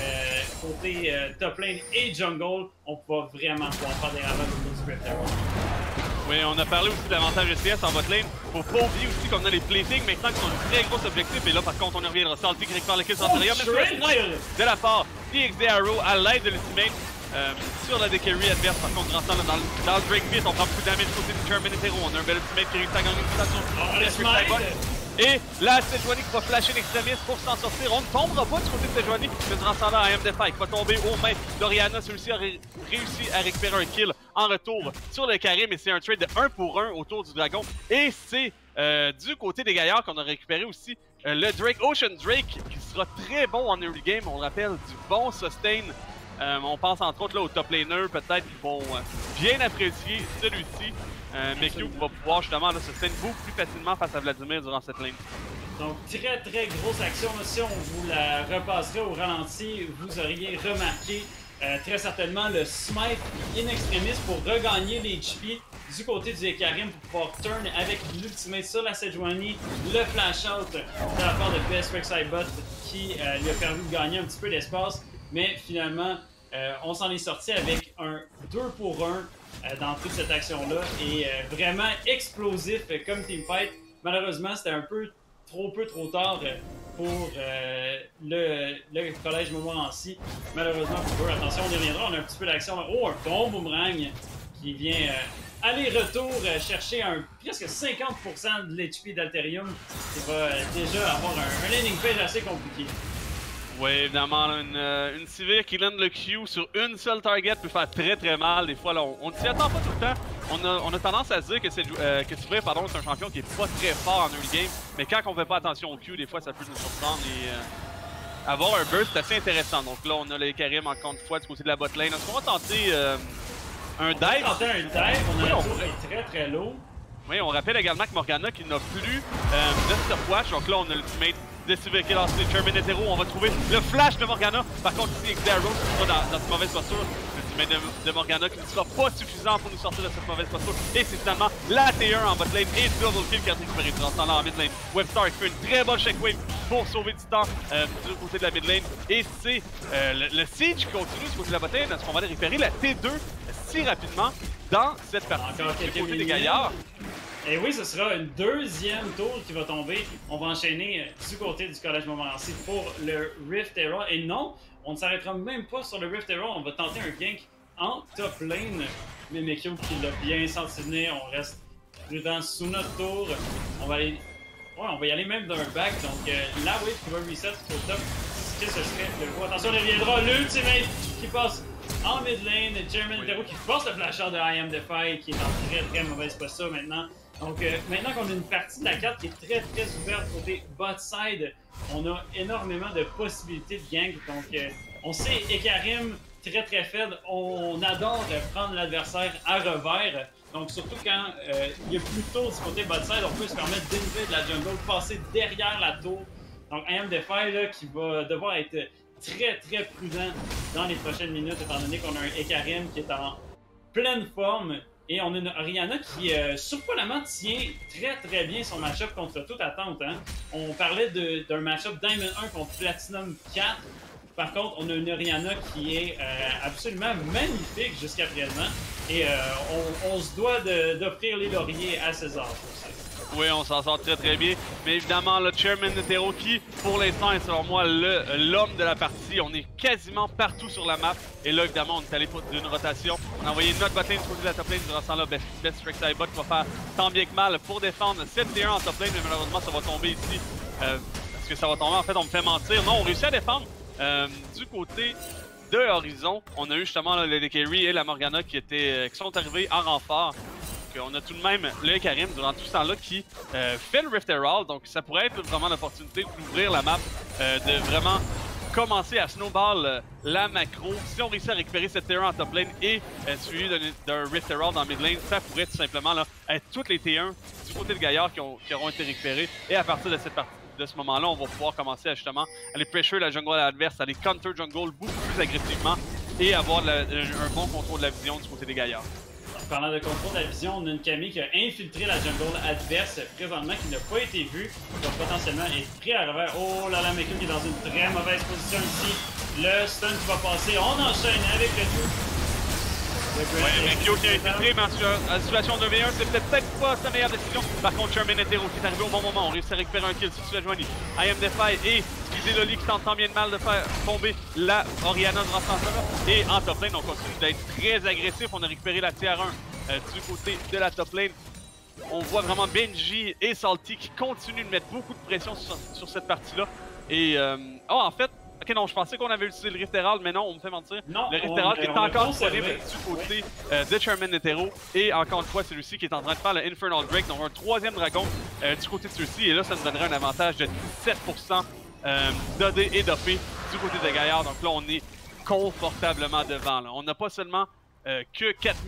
côté top lane et jungle, on va vraiment pouvoir faire des ravages autour du Script Arrow. Oui, on a parlé aussi de l'avantage de CS en bot lane. Faut pas oublier aussi qu'on a les plating maintenant qui sont un très gros objectif. Et là, par contre, on y reviendra. Salty qui récupère le kill centurion. De la part d'XD Arrow à l'aide de l'ultimate sur la DKRI adverse. Par contre, dans le break pit, on prend beaucoup de damage côté du Terminator. On a un bel ultimate qui réussit à gagner une station. Et là, Sejuani qui va flasher l'extrémiste pour s'en sortir. On ne tombera pas du côté de Sejuani, mais durant ce temps-là, I Am Defy qui va tomber aux mains d'Orianna. Celui-ci a réussi à récupérer un kill en retour sur le Karim, et c'est un trade de 1 pour 1 autour du dragon. Et c'est du côté des Gaillards qu'on a récupéré aussi le Drake, Ocean Drake, qui sera très bon en early game. On le rappelle, du bon sustain. On pense entre autres là, aux top laners, peut-être qu'ils vont bien apprécier celui-ci. Mekio va pouvoir justement se sustain beaucoup plus facilement face à Vladimir durant cette lane. Donc très très grosse action. Si on vous la repasserait au ralenti, vous auriez remarqué très certainement le smite in extremis pour regagner les HP du côté du Ekarim pour pouvoir turn avec l'ultimate sur la Sejuani, le flash out de la part de PS Rek'Sai qui lui a permis de gagner un petit peu d'espace, mais finalement on s'en est sorti avec un 2 pour 1 dans toute cette action-là, et vraiment explosif comme teamfight. Malheureusement, c'était un peu trop tard pour le collège Montmorency. Malheureusement pour eux, attention, on y reviendra, on a un petit peu d'action. Oh, un bon boomerang qui vient aller-retour chercher presque 50% de l'HP d'Alterium, qui va déjà avoir un landing page assez compliqué. Oui, évidemment, une civile qui lance le Q sur une seule target peut faire très très mal. Des fois, là, on ne s'y attend pas tout le temps. On a tendance à se dire que Sivir, pardon, c'est un champion qui est pas très fort en early game, mais quand on fait pas attention au Q, des fois, ça peut nous surprendre et avoir un burst assez intéressant. Donc là, on a les Karim encore une fois du côté de la bot lane. Est-ce qu'on va tenter un dive? On va tenter un dive, on a un tour qui est très très low. Oui, on rappelle également que Morgana qui n'a plus de stopwatch. Donc là, on a l'ultimate de Sivir qui est lancé Terminator. On va trouver le flash de Morgana. Par contre, ici, XD Arrow qui sera dans cette mauvaise posture. L'ultimate de Morgana qui ne sera pas suffisant pour nous sortir de cette mauvaise posture. Et c'est finalement la T1 en bot lane et double kill qui a été récupéré durant ce temps-là en mid lane. Webster qui fait une très bonne shockwave pour sauver du temps du côté de la mid lane. Et c'est le siege qui continue du côté de la bot lane. Est-ce qu'on va aller récupérer la T2 si rapidement dans cette partie du côté des Gaillards? Et oui, ce sera une deuxième tour qui va tomber. On va enchaîner du côté du collège Montmorency pour le Rift Era. Et non, on ne s'arrêtera même pas sur le Rift Era. On va tenter un gank en top lane. Mais Mekio qui l'a bien senti venir. On reste prudent sous notre tour. On va aller... Ouais, on va y aller même d'un back. Donc la wave qui va reset au top. Ce que ce serait le coup. Attention, il reviendra. L'ultimate qui passe en mid lane. German Hero qui force le flasher de I Am Defy qui est en très très mauvaise posture maintenant. Donc maintenant qu'on a une partie de la carte qui est très ouverte côté bot side, on a énormément de possibilités de gank. Donc on sait Ekarim très faible, on adore prendre l'adversaire à revers. Donc surtout quand il y a plus tôt du côté bot side, on peut se permettre d'innover de la jungle, passer derrière la tour. Donc IamDefi là qui va devoir être très prudent dans les prochaines minutes étant donné qu'on a un Ekarim qui est en pleine forme. Et on a une Orianna qui, surprenamment, tient très bien son match-up contre toute attente. Hein. On parlait d'un match-up Diamond 1 contre Platinum 4. Par contre, on a une Orianna qui est absolument magnifique jusqu'à présent. Et on se doit d'offrir les lauriers à César. Oui, on s'en sort très bien. Mais évidemment, le Chairman Netero qui, pour l'instant, est selon moi l'homme de la partie. On est quasiment partout sur la map. Et là, évidemment, on est allé pour une rotation. On a envoyé notre botlane du côté de la top lane. Durant ce temps-là, Best Rek'Sai bot qui va faire tant bien que mal pour défendre 7T1 en top lane. Mais malheureusement, ça va tomber ici. Parce que ça va tomber, en fait, on me fait mentir. Non, on réussit à défendre du côté de Horizon. On a eu justement là, le Carry et la Morgana qui sont arrivés en renfort. On a tout de même le Karim durant tout ce temps-là qui fait le Rift Herald, donc ça pourrait être vraiment l'opportunité d'ouvrir la map, de vraiment commencer à snowball la macro. Si on réussit à récupérer cette T1 en top lane et suivi d'un Rift Herald en mid lane, ça pourrait tout simplement là, être toutes les T1 du côté de Gaillard qui auront été récupérées. Et à partir de ce moment-là, on va pouvoir commencer à justement aller pressure la jungle adverse, aller counter jungle beaucoup plus agressivement et avoir un bon contrôle de la vision du côté des Gaillards. Parlant de contrôle de la vision, on a une Camille qui a infiltré la jungle adverse présentement, qui n'a pas été vue, qui va potentiellement être pris à revers. Oh là là, Mekio qui est dans une très mauvaise position ici. Le stun qui va passer, on enchaîne avec le tout. Ouais, Mekio qui a infiltré, mais en situation 2v1, c'est peut-être pas sa meilleure décision. Par contre, Chairman Netero qui est arrivé au bon moment, on réussit à récupérer un kill sur la joignée. IamDefi et Loli qui tente tant bien de mal de faire tomber la Orianna durant ce temps-là. Et en top lane, on continue d'être très agressif. On a récupéré la tier 1 du côté de la top lane. On voit vraiment Benji et Salty qui continuent de mettre beaucoup de pression sur cette partie-là. Et en fait, ok non, je pensais qu'on avait utilisé le Rift Herald, mais non, on me fait mentir. Non, le Rift Herald qui est encore disponible du côté de Chairman Netero. Et encore une fois, c'est celui-ci qui est en train de faire le Infernal Drake, donc un troisième dragon du côté de celui-ci. Et là, ça nous donnerait un avantage de 17% d'AD et d'OP du côté de Gaillard. Donc là, on est confortablement devant. Là. On n'a pas seulement que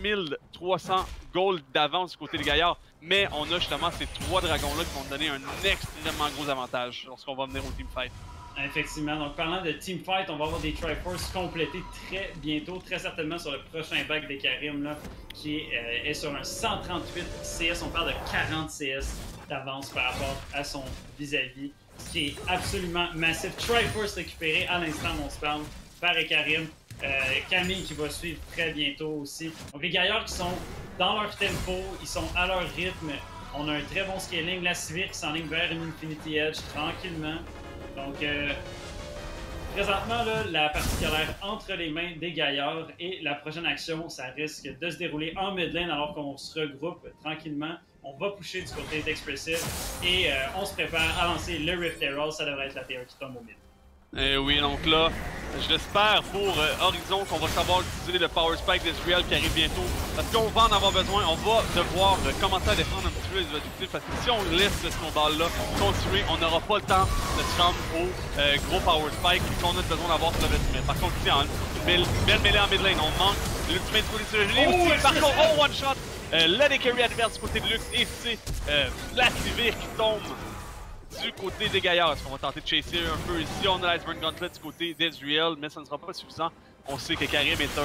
4300 gold d'avance du côté de Gaillard, mais on a justement ces trois dragons-là qui vont nous donner un extrêmement gros avantage lorsqu'on va venir au teamfight. Effectivement, donc parlant de teamfight, on va avoir des Triforce complétés très bientôt, très certainement sur le prochain bac des Karim là, qui est sur un 138 CS, on parle de 40 CS d'avance par rapport à son vis-à-vis, ce qui est absolument massif. Triforce récupéré à l'instant où on se parle par Ekarim, Camille qui va suivre très bientôt aussi. Donc les gaillards qui sont dans leur tempo, ils sont à leur rythme, on a un très bon scaling, la Sivir qui s'enligne vers une Infinity Edge tranquillement. Donc, présentement, là, la partie qui a l'air entre les mains des gaillards et la prochaine action, ça risque de se dérouler en mid lane alors qu'on se regroupe tranquillement. On va pusher du côté d'Expressive et on se prépare à lancer le Rift Herald. Ça devrait être la T1 qui tombe au mid. Oui, donc là, je l'espère pour Horizon qu'on va savoir utiliser le Power Spike d'Ezreal qui arrive bientôt. Parce qu'on va en avoir besoin, on va devoir commencer à défendre un petit peu les objectifs. Parce que si on laisse ce snowball-là continuer, on n'aura pas le temps de se rendre au gros Power Spike qu'on a besoin d'avoir sur le reste. Par contre, ici, une belle mêlée en mid lane, on manque l'ultimate du côté de Celui. Par contre, on one-shot le carry adverse du côté de Lux et c'est la Sivir qui tombe du côté des gaillards. Est-ce qu'on va tenter de chasser un peu ici? On a l'Iceburn Gauntlet du côté d'Ezreal, mais ça ne sera pas suffisant. On sait que Karim est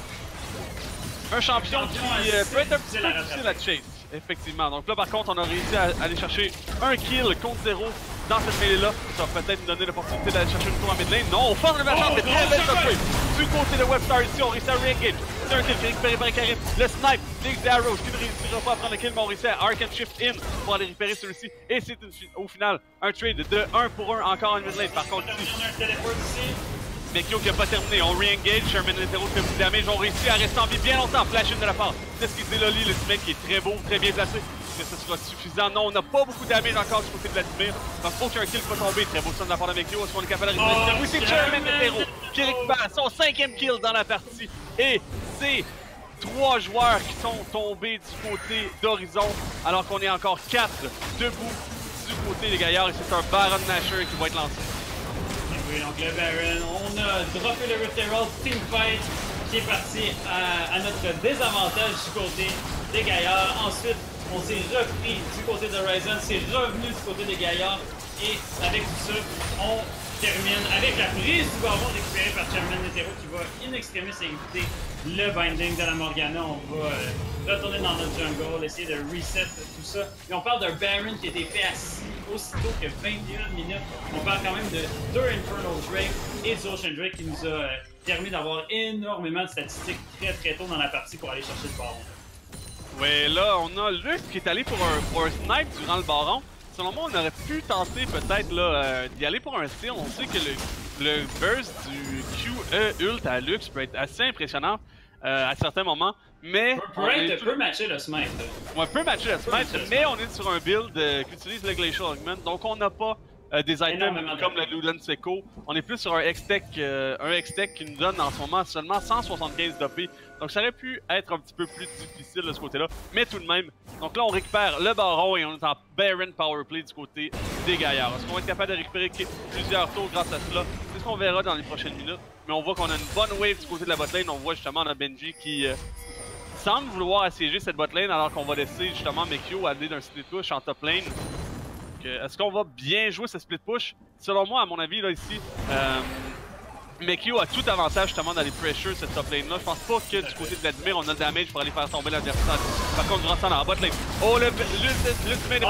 un champion qui peut être un petit peu difficile à chase. Effectivement. Donc là, par contre, on a réussi à aller chercher un kill contre 0 dans cette mêlée-là. Ça va peut-être nous donner l'opportunité d'aller chercher une tour en mid lane. Non, on forme le match-up, mais très belle top. Du côté de Webstar ici, on réussit à re-engage. C'est un kill qui est récupéré par Karim. Le snipe, Big Arrow, qui ne réussira pas à prendre le kill, mais on réussit à Arc and Shift in pour aller récupérer celui-ci. Et c'est au final un trade de 1 pour 1 encore en mid lane. Par contre, Mekio qui n'a pas terminé, on re-engage, Chairman Netero fait beaucoup de damage, on réussit à rester en vie bien longtemps, flash in de la part. C'est ce qu'il dit Loli, le teammate qui est très beau, très bien placé. Est-ce que ce sera suffisant? Non, on n'a pas beaucoup de damage encore du côté de Vladimir. Donc aucun kill peut tomber, très beau son de la part de Mekio, est-ce qu'on est capable de récupérer? Oui, c'est Chairman Netero qui récupère son 5e kill dans la partie. Et c'est 3 joueurs qui sont tombés du côté d'Horizon, alors qu'on est encore 4 debout du côté des Gaillards, et c'est un Baron Nashor qui va être lancé. Et oui, donc le Baron, on a droppé le Literal Teamfight qui est parti à notre désavantage du côté des Gaillards. Ensuite, on s'est repris du côté d'Horizon, c'est revenu du côté des Gaillards, et avec tout ça, on termine avec la prise du baron récupérée par Chairman Netero qui va in extremis éviter le binding de la Morgana. On va retourner dans notre jungle, essayer de reset tout ça. Et on parle d'un Baron qui a été fait assis aussitôt que 21 minutes. On parle quand même de 2 Infernal Drake et du Ocean Drake qui nous a permis d'avoir énormément de statistiques très tôt dans la partie pour aller chercher le baron. Ouais, là, on a Lux qui est allé pour un snipe durant le baron. Selon moi, on aurait pu tenter peut-être d'y aller pour un steal. On sait que le burst du QE ult à Lux peut être assez impressionnant à certains moments. Mais peut matcher le smite. On peut matcher le smite, mais on est sur un build qui utilise le Glacial Augment, donc on n'a pas des items comme le Lulan Seco. On est plus sur un X-Tech qui nous donne en ce moment seulement 175 d'OP. Donc ça aurait pu être un petit peu plus difficile de ce côté-là, mais tout de même. Donc là on récupère le baron et on est en Baron Powerplay du côté des Gaillards. Est-ce qu'on va être capable de récupérer plusieurs tours grâce à cela? C'est ce qu'on verra dans les prochaines minutes. Mais on voit qu'on a une bonne wave du côté de la botlane. On voit justement notre Benji qui semble vouloir assiéger cette botlane alors qu'on va laisser justement Mekio aller d'un split push en top lane. Est-ce qu'on va bien jouer ce split push? Selon moi, à mon avis, là ici, Mekio a tout avantage justement d'aller pressure cette top lane là. Je pense pas que du côté de Vladimir on a le damage pour aller faire tomber l'adversaire. Par contre, durant ça dans la bot lane. Oh, l'ultimate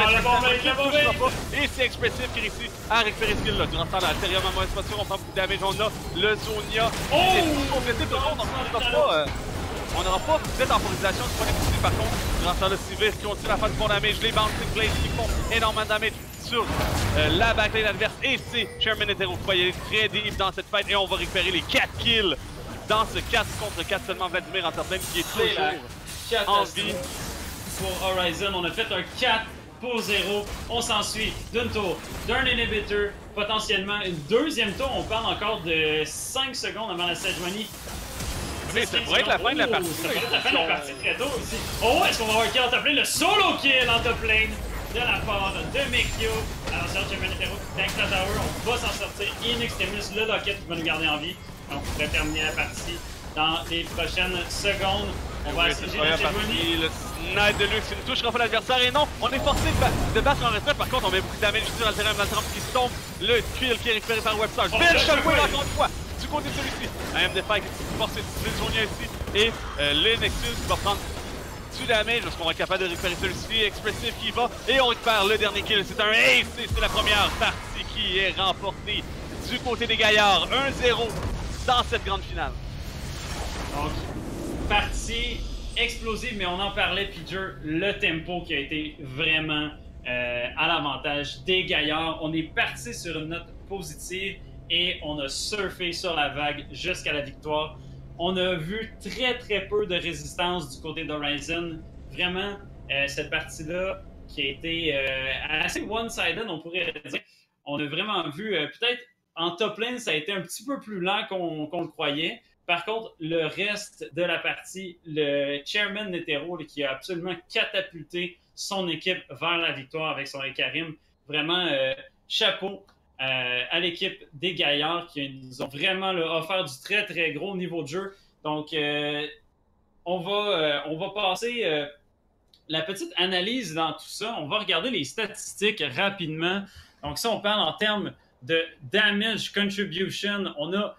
de et c'est Expressive qui réussit à récupérer ce kill là. Durant ça, l'Alterium à mauvaise posture, on prend beaucoup de damage. On a le Zonia. C'est complété tout le monde. On n'aura pas de temporisation du point de par contre. Durant ça, le Sivir qui continue à faire du bon damage. Les Bouncing Blades qui font énormément de damage sur la backlane adverse. Et c'est Chairman Netero qui va y aller très deep dans cette fight. Et on va récupérer les 4 kills dans ce 4 contre 4 seulement. Vladimir en top lane qui est toujours en vie. Pour Horizon, on a fait un 4 pour 0. On s'ensuit d'une tour, d'un inhibitor, potentiellement une deuxième tour. On parle encore de 5 secondes avant la Sejuani. Mais ça pourrait être la fin de la partie. Ça pourrait être la fin de la partie très tôt aussi. Oh, est-ce qu'on va avoir un kill en top lane? Le solo kill en top lane de la part de Mekio. Alors, Serge Manitero qui tank la tower. On va s'en sortir in extremis. Le locket qui va nous garder en vie. Donc, on pourrait terminer la partie dans les prochaines secondes. On va assiéger la Sejuani. Le snipe de Lux, il ne touchera pas l'adversaire. Et non, on est forcé de battre en retraite. Par contre, on met beaucoup de damage sur l'Alterium qui se tombe. Le kill qui est récupéré par Webster. Belle shockwave encore une fois du côté de celui-ci. Un MD5 qui est forcé de Zonia ici. Et le Nexus qui va prendre du damage. Est-ce qu'on va être capable de récupérer celui-ci? Expressive qui va. Et on récupère le dernier kill. C'est un ace. C'est la première partie qui est remportée du côté des Gaillards. 1-0 dans cette grande finale. Donc, partie explosive, mais on en parlait, Peter. Le tempo qui a été vraiment à l'avantage des Gaillards. On est parti sur une note positive. Et on a surfé sur la vague jusqu'à la victoire. On a vu très peu de résistance du côté d'Horizon. Vraiment, cette partie-là qui a été assez one-sided, on pourrait dire. On a vraiment vu, peut-être en top lane, ça a été un petit peu plus lent qu'on le croyait. Par contre, le reste de la partie, le Chairman Netero qui a absolument catapulté son équipe vers la victoire avec son Ekarim. Vraiment, chapeau. À l'équipe des Gaillards qui nous ont vraiment offert du très gros niveau de jeu. Donc, on va passer la petite analyse dans tout ça. On va regarder les statistiques rapidement. Donc, si on parle en termes de damage contribution, on a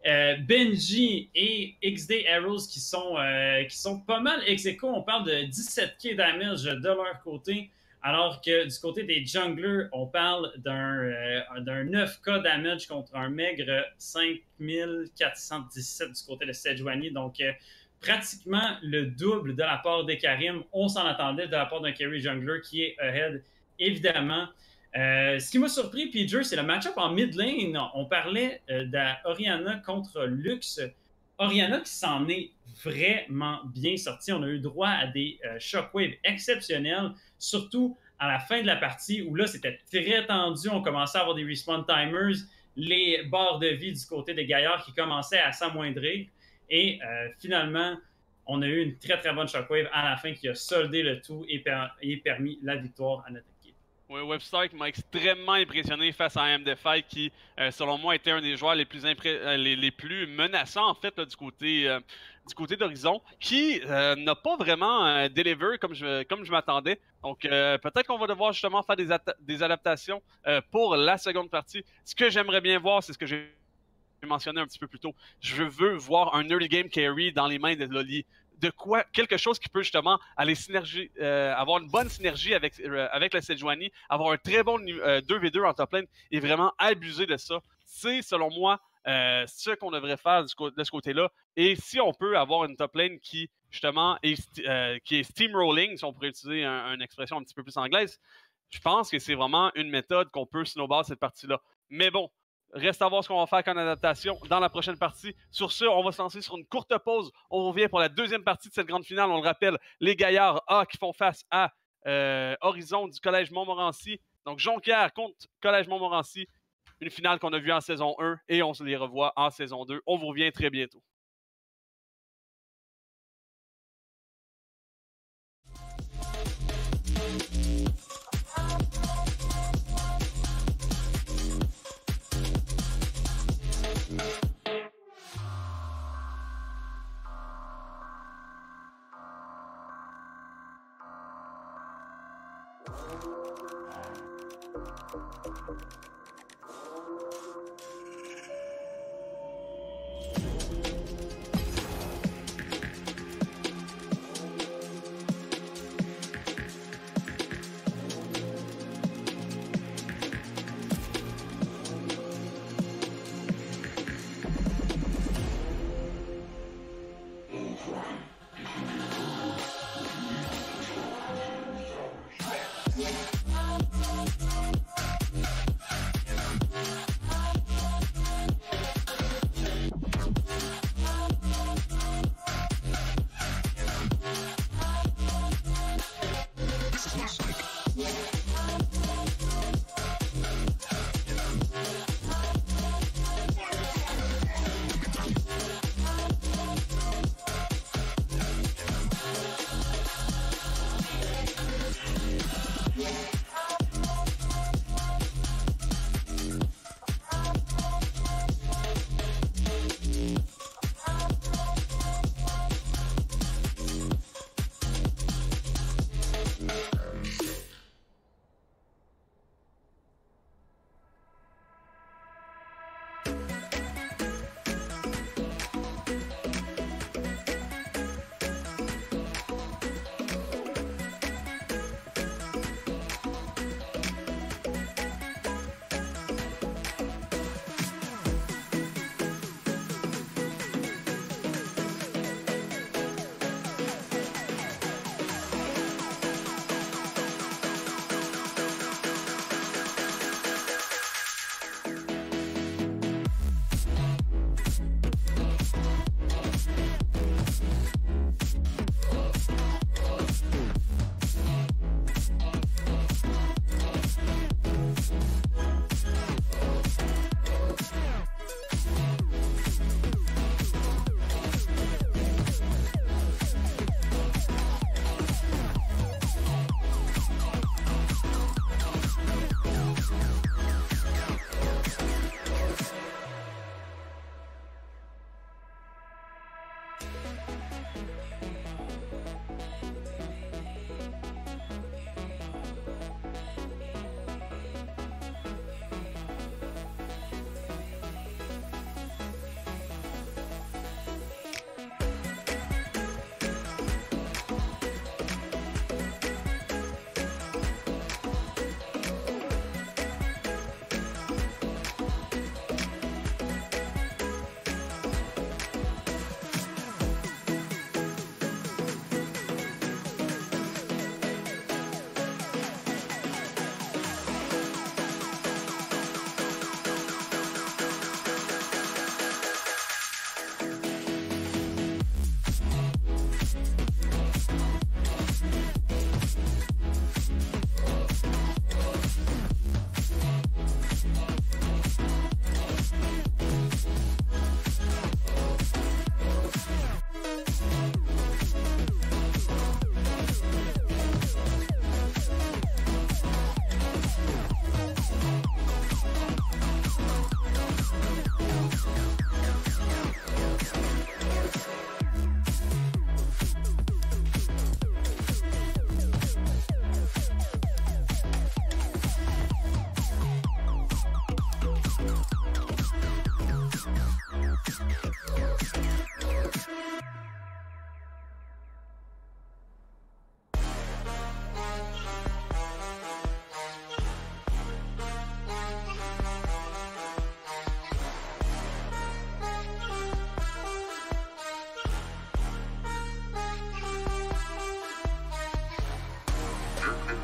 Benji et XD Arrows qui sont pas mal ex-aequo. On parle de 17k damage de leur côté. Alors que du côté des junglers, on parle d'un 9k damage contre un maigre 5417 du côté de Sejuani. Donc, pratiquement le double de la part d'Ekarim. On s'en attendait de la part d'un carry jungler qui est ahead, évidemment. Ce qui m'a surpris, Peter, c'est le match-up en mid lane. On parlait d'Orianna contre Lux. Orianna qui s'en est vraiment bien sorti. On a eu droit à des shockwaves exceptionnels, surtout à la fin de la partie où là, c'était très tendu. On commençait à avoir des respawn timers, les barres de vie du côté des Gaillards qui commençaient à s'amoindrir. Et finalement, on a eu une très très bonne Shockwave à la fin qui a soldé le tout et permis la victoire à notre équipe. Oui, Webster qui m'a extrêmement impressionné face à MD5 qui, selon moi, était un des joueurs les plus menaçants en fait là, du côté d'Horizon, qui n'a pas vraiment deliver comme je m'attendais. Donc peut-être qu'on va devoir justement faire des adaptations pour la seconde partie. Ce que j'aimerais bien voir, c'est ce que j'ai mentionné un petit peu plus tôt. Je veux voir un early game carry dans les mains de Loli. Quelque chose qui peut justement aller avoir une bonne synergie avec la Sejuani, avoir un très bon 2v2 en top lane et vraiment abuser de ça. C'est, selon moi, ce qu'on devrait faire de ce côté-là. Et si on peut avoir une top lane qui, justement, qui est steamrolling, si on pourrait utiliser une expression un petit peu plus anglaise, je pense que c'est vraiment une méthode qu'on peut snowball cette partie-là. Mais bon, reste à voir ce qu'on va faire comme adaptation dans la prochaine partie. Sur ce, on va se lancer sur une courte pause. On revient pour la deuxième partie de cette grande finale. On le rappelle, les Gaillards A qui font face à Horizon du Collège Montmorency. Donc, Jonquière contre Collège Montmorency. Une finale qu'on a vue en saison 1 et on se les revoit en saison 2. On vous revient très bientôt.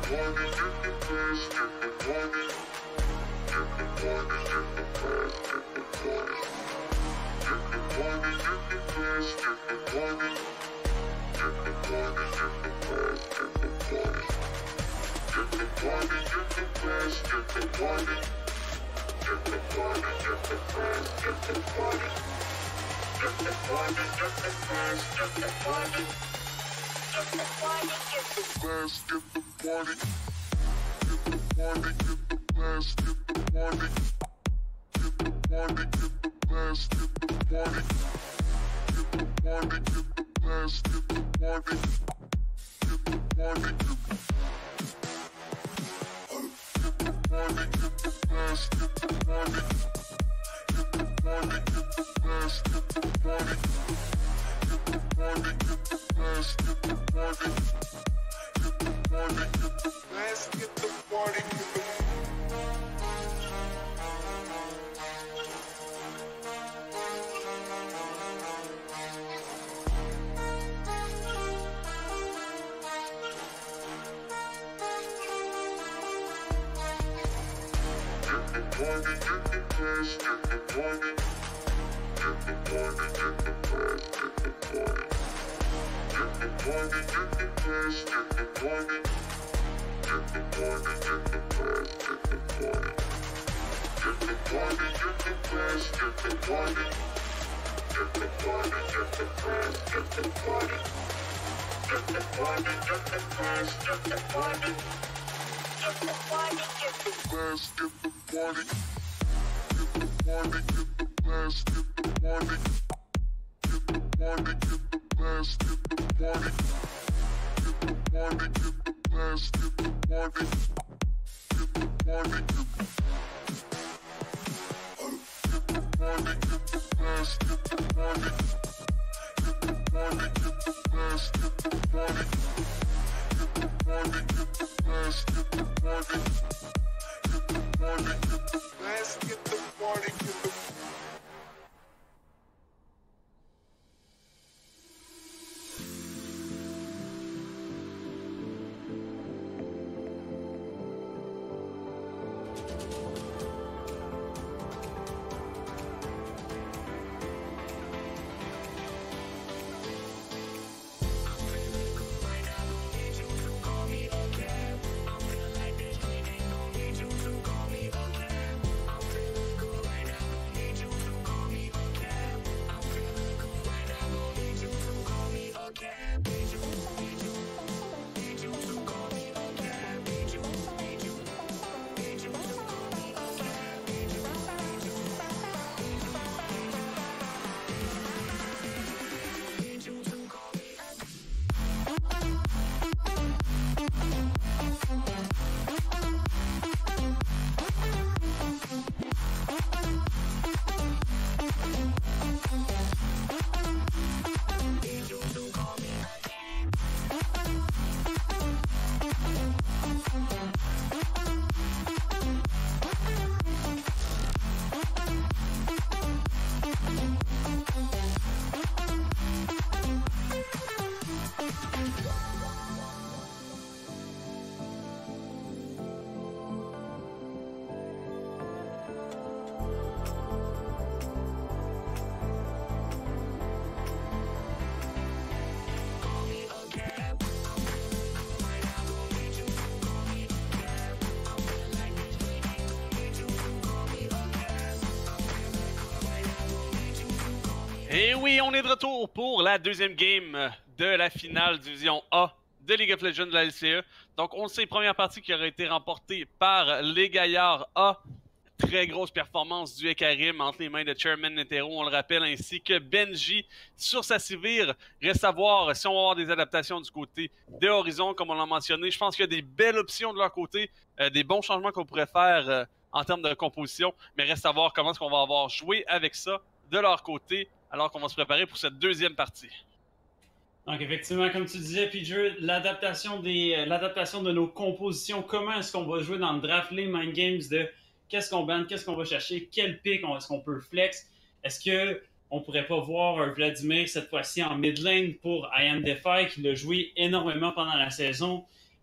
Et oui, on est de retour pour la deuxième game de la finale division A de League of Legends de la LCE. Donc, on le sait, première partie qui aurait été remportée par les Gaillards A. Très grosse performance du Ekarim entre les mains de Chairman Netero, on le rappelle, ainsi que Benji sur sa Sivir. Reste à voir si on va avoir des adaptations du côté de Horizon, comme on l'a mentionné. Je pense qu'il y a des belles options de leur côté, des bons changements qu'on pourrait faire en termes de composition, mais reste à voir comment est-ce qu'on va avoir joué avec ça de leur côté, alors qu'on va se préparer pour cette deuxième partie. Donc, effectivement, comme tu disais, Peter, l'adaptation de nos compositions, comment est-ce qu'on va jouer dans le draft, les mind games de qu'est-ce qu'on ban, qu'est-ce qu'on va chercher, quel pick est-ce qu'on peut flex, est-ce qu'on pourrait pas voir un Vladimir cette fois-ci en mid lane pour I Am Defy qui l'a joué énormément pendant la saison.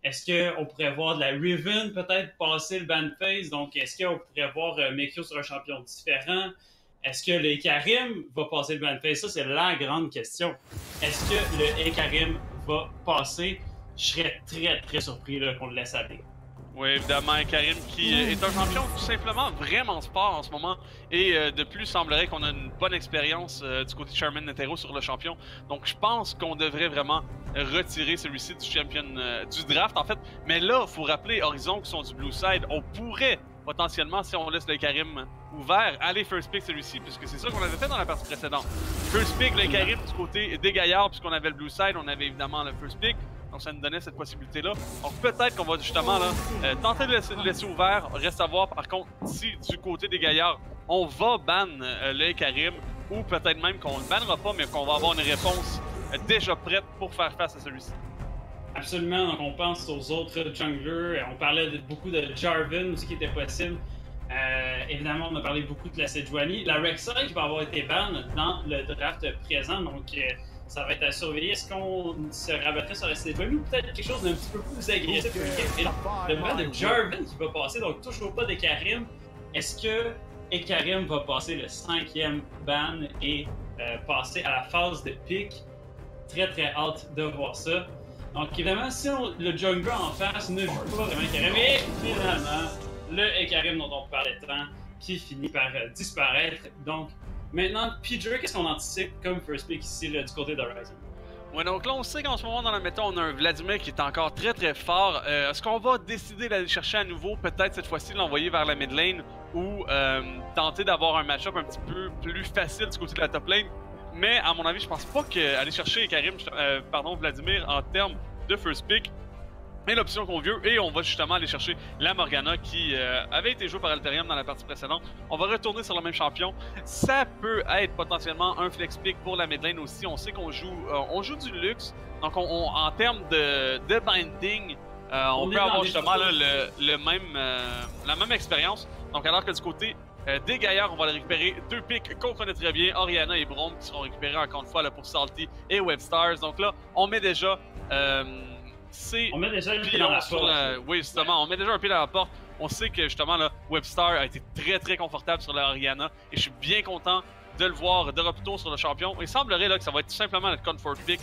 Est-ce qu'on pourrait voir de la Riven peut-être passer le ban phase? Donc, est-ce qu'on pourrait voir Mekio sur un champion différent? Est-ce que le Ikarim va passer le ban phase? Ça, c'est la grande question. Est-ce que le Ikarim va passer? Je serais très, très surpris qu'on le laisse aller. Oui, évidemment, Karim qui est un champion tout simplement vraiment fort en ce moment. Et de plus, semblerait qu'on a une bonne expérience du côté de Charmin Netero sur le champion. Donc je pense qu'on devrait vraiment retirer celui-ci du champion du draft en fait. Mais là, il faut rappeler, Horizon qui sont du Blue Side, on pourrait potentiellement, si on laisse le Karim ouvert, aller first pick celui-ci, puisque c'est ça qu'on avait fait dans la partie précédente. First pick le Karim du côté des Gaillards, puisqu'on avait le Blue Side, on avait évidemment le first pick. Donc ça nous donnait cette possibilité-là. Donc peut-être qu'on va justement là tenter de le laisser ouvert. Reste à voir par contre si du côté des Gaillards, on va ban le Ikarim ou peut-être même qu'on le bannera pas, mais qu'on va avoir une réponse déjà prête pour faire face à celui-ci. Absolument. Donc on pense aux autres junglers. On parlait beaucoup de Jarvan aussi qui était possible. Évidemment, on a parlé beaucoup de la Sejuani. La Rek'Sai qui va avoir été ban dans le draft présent. Donc ça va être à surveiller. Est-ce qu'on se rabattrait sur la Sejuani ou peut-être quelque chose d'un petit peu plus agressif? Et le ban de Jarvan qui va passer, donc toujours pas d'Ekarim. Est-ce que Ekarim va passer le 5e ban et passer à la phase de pick? Très très hâte de voir ça. Donc évidemment, si le jungler en face ne joue pas vraiment Ekarim, et finalement, le Ekarim dont on parlait tant, qui finit par disparaître. Donc maintenant, PJ, qu'est-ce qu'on anticipe comme first pick ici là, du côté d'Horizon? Ouais, donc là, on sait qu'en ce moment, dans la méta, on a un Vladimir qui est encore très très fort. Est-ce qu'on va décider d'aller chercher à nouveau, peut-être cette fois-ci, l'envoyer vers la mid lane ou tenter d'avoir un match-up un petit peu plus facile du côté de la top lane? Mais à mon avis, je pense pas qu'aller chercher Vladimir en termes de first pick est l'option qu'on veut, et on va justement aller chercher la Morgana qui avait été jouée par Alterium dans la partie précédente. On va retourner sur le même champion. Ça peut être potentiellement un flex pick pour la mid lane aussi. On sait qu'on joue du luxe, donc en termes de binding, on peut avoir justement là, la même expérience. Donc alors que du côté des Gaillards, on va aller récupérer deux picks qu'on connaît très bien, Orianna et Braum, qui seront récupérés encore une fois là, pour Salty et Webstars. Donc là, on met déjà... on met déjà un pied dans la porte. Oui, justement, on met déjà un pied dans la porte. On sait que justement, là, Webstar a été très très confortable sur la Orianna et je suis bien content de le voir de retour sur le champion. Il semblerait là, que ça va être tout simplement notre comfort pick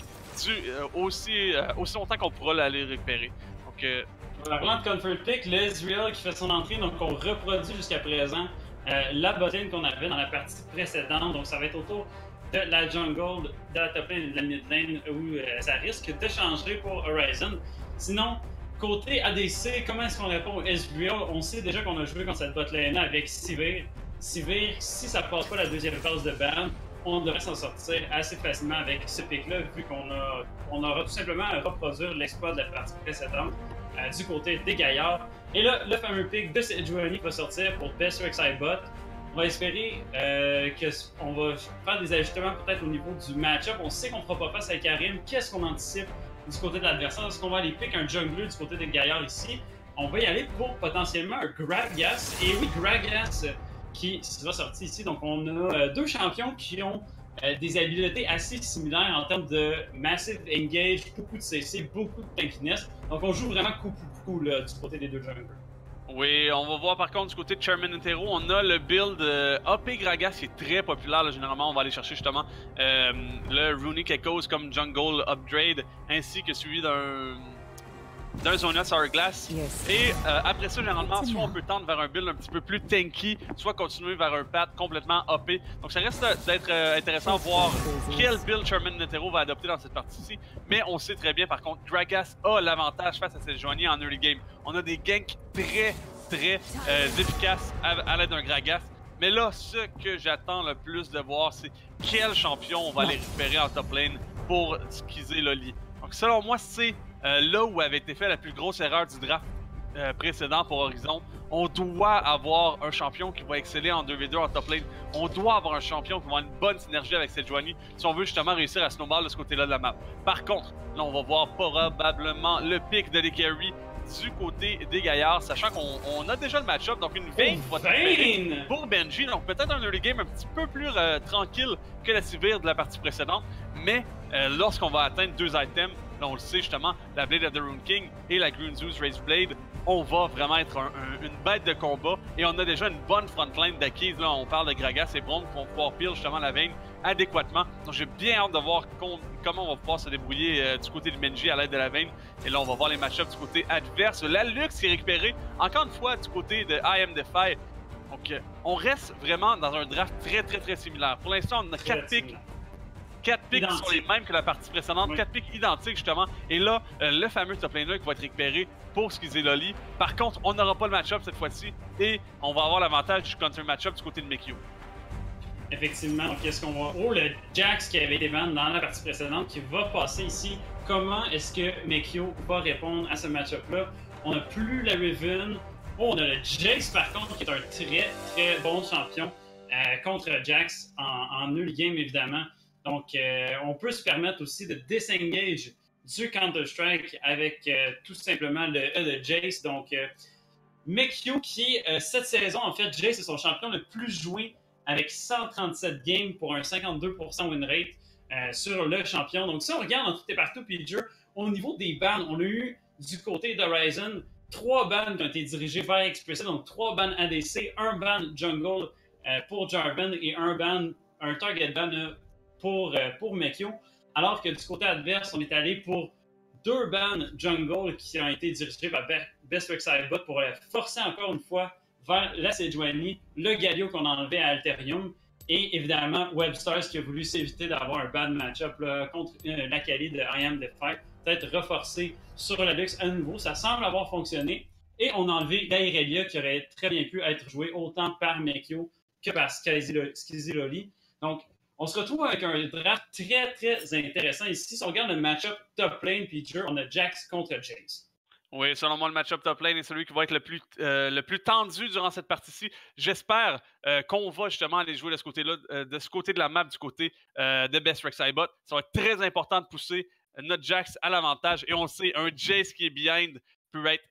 aussi longtemps qu'on pourra l'aller récupérer. Donc, parlant de comfort pick, l'Ezreal qui fait son entrée, donc on reproduit jusqu'à présent la bottine qu'on avait dans la partie précédente. Donc ça va être autour de la jungle, de la top lane et de la mid lane où ça risque de changer pour Horizon. Sinon, côté ADC, comment est-ce qu'on répond au Ezreal? On sait déjà qu'on a joué contre cette bot lane avec Sivir. Sivir, si ça passe pas la deuxième phase de ban, on devrait s'en sortir assez facilement avec ce pick-là, vu qu'on aura tout simplement à reproduire l'exploit de la partie précédente du côté des Gaillards. Et là, le fameux pick de Sejuani va sortir pour Best Rek'Sai Bot. On va espérer qu'on va faire des ajustements peut-être au niveau du match-up. On sait qu'on ne fera pas face à Karim. Qu'est-ce qu'on anticipe du côté de l'adversaire? Est-ce qu'on va aller pick un jungler du côté des Gaillards ici? On va y aller pour potentiellement un Gragas. Et oui, Gragas qui sera sorti ici. Donc on a deux champions qui ont des habiletés assez similaires en termes de Massive Engage, beaucoup de CC, beaucoup de tankiness. Donc on joue vraiment coup là, du côté des deux junglers. Oui, on va voir par contre du côté de Charmin Netero, on a le build AP Gragas qui est très populaire. Là, généralement, on va aller chercher justement le Runic Echoes comme Jungle Upgrade, ainsi que suivi d'un Zonas Hourglass. Yes. Et après ça, généralement, soit on peut tendre vers un build un petit peu plus tanky, soit continuer vers un path complètement AP. Donc ça reste d'être intéressant de voir quel build Charmin Netero va adopter dans cette partie-ci. Mais on sait très bien, par contre, Gragas a l'avantage face à Sejuani en early game. On a des ganks très efficaces à l'aide d'un Gragas. Mais là, ce que j'attends le plus de voir, c'est quel champion on va aller récupérer en top lane pour squeezer Loli. Donc selon moi, c'est là où avait été fait la plus grosse erreur du draft précédent pour Horizon. On doit avoir un champion qui va exceller en 2v2 en top lane. On doit avoir un champion qui va avoir une bonne synergie avec Sejuani si on veut justement réussir à snowball de ce côté-là de la map. Par contre, là on va voir probablement le pick de l'E-Carry du côté des Gaillards, sachant qu'on a déjà le match-up, donc une Vayne va être pour Benji, donc peut-être un early game un petit peu plus tranquille que la Sivir de la partie précédente, mais lorsqu'on va atteindre deux items, Là, on le sait justement, la Blade of the Rune King et la Green Zeus Razor Blade, on va vraiment être une bête de combat. Et on a déjà une bonne frontline d'acquise. Là, on parle de Gragas et Braum qui vont pouvoir pile justement la veine adéquatement. Donc j'ai bien hâte de voir comment on va pouvoir se débrouiller du côté de Benji à l'aide de la veine. Et là, on va voir les match-ups du côté adverse. La Lux qui est récupérée, encore une fois, du côté de I Am Defy. Donc, on reste vraiment dans un draft très similaire. Pour l'instant, on a 4 picks. 4 picks qui sont les mêmes que la partie précédente, 4 picks identiques justement. Et là, le fameux top laner qui va être récupéré pour squeezer Loli. Par contre, on n'aura pas le match-up cette fois-ci et on va avoir l'avantage du counter match-up du côté de Mekio. Effectivement, donc qu'est-ce qu'on va... Oh, le Jax qui avait été ban dans la partie précédente qui va passer ici. Comment est-ce que Mekio va répondre à ce match-up-là? On n'a plus la Riven. Oh, on a le Jace par contre qui est un très bon champion contre Jax en nul game évidemment. Donc, on peut se permettre aussi de disengage du Counter-Strike avec tout simplement le E de Jace. Donc, Mekio qui, cette saison, en fait, Jace est son champion le plus joué avec 137 games pour un 52% win rate sur le champion. Donc, si on regarde en tout et partout, Peter, au niveau des bans, on a eu du côté d'Horizon 3 bans qui ont été dirigés vers Expressive, donc 3 bans ADC, 1 ban Jungle pour Jarvan et un target ban pour Mekio, alors que du côté adverse, on est allé pour 2 bans Jungle qui ont été dirigés par Best Rek'Sai Bot pour forcer encore une fois vers la Sejuani, le Galio qu'on a enlevé à Alterium, et évidemment Webstars qui a voulu s'éviter d'avoir un bad match-up contre l'Akali de I Am Defy, peut-être reforcé sur la Lux à nouveau. Ça semble avoir fonctionné, et on a enlevé l'Airelia qui aurait très bien pu être joué autant par Mekio que par Squeezy Loli. Donc, on se retrouve avec un draft très intéressant ici. Si on regarde le match-up top lane, Peter, on a Jax contre Jace. Oui, selon moi, le match-up top lane est celui qui va être le plus tendu durant cette partie-ci. J'espère qu'on va justement aller jouer de ce côté-là, de ce côté de la map, du côté de Best Rek'Sai Bot. Ça va être très important de pousser notre Jax à l'avantage. Et on le sait, un Jace qui est behind peut être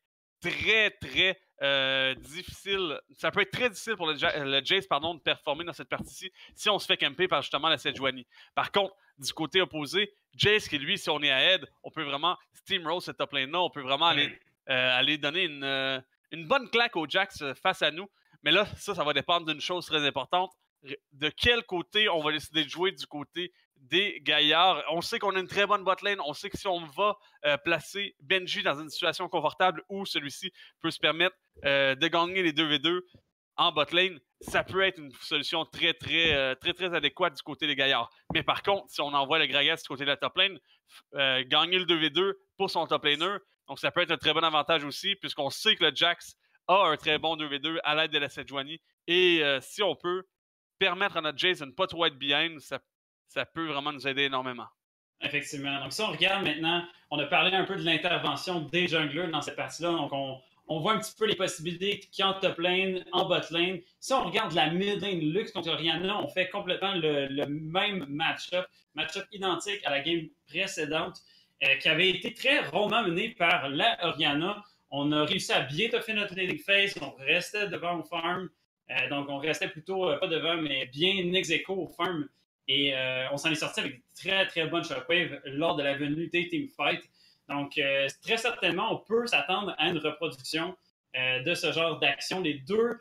très difficile. Ça peut être très difficile pour le Jace de performer dans cette partie-ci si on se fait camper par justement la Sejuani. Par contre, du côté opposé, Jace qui lui, si on est à aide, on peut vraiment steamroll cette top lane-là, on peut vraiment aller donner une bonne claque au Jax face à nous. Mais là, ça va dépendre d'une chose très importante. De quel côté on va décider de jouer du côté des gaillards. On sait qu'on a une très bonne botlane. On sait que si on va placer Benji dans une situation confortable où celui-ci peut se permettre de gagner les 2v2 en botlane, ça peut être une solution très adéquate du côté des gaillards. Mais par contre, si on envoie le Gragas du côté de la top lane, gagner le 2v2 pour son top laner, donc ça peut être un très bon avantage aussi, puisqu'on sait que le Jax a un très bon 2v2 à l'aide de la Sejuani. Et si on peut permettre à notre Jace de ne pas trop être behind, ça peut vraiment nous aider énormément. Effectivement. Donc, si on regarde maintenant, on a parlé un peu de l'intervention des junglers dans cette partie-là. Donc, on voit un petit peu les possibilités qu'il y a en top lane, en bot lane. Si on regarde la mid lane Lux contre Orianna, on fait complètement le même match-up identique à la game précédente, qui avait été très rondement mené par la Orianna. On a réussi à bien toffer notre laning phase. On restait devant au farm. Donc, on restait plutôt, pas devant, mais bien ex-aequo au farm. Et on s'en est sorti avec très bonne shockwave lors de la venue des teamfights. Donc, très certainement, on peut s'attendre à une reproduction de ce genre d'action. Les deux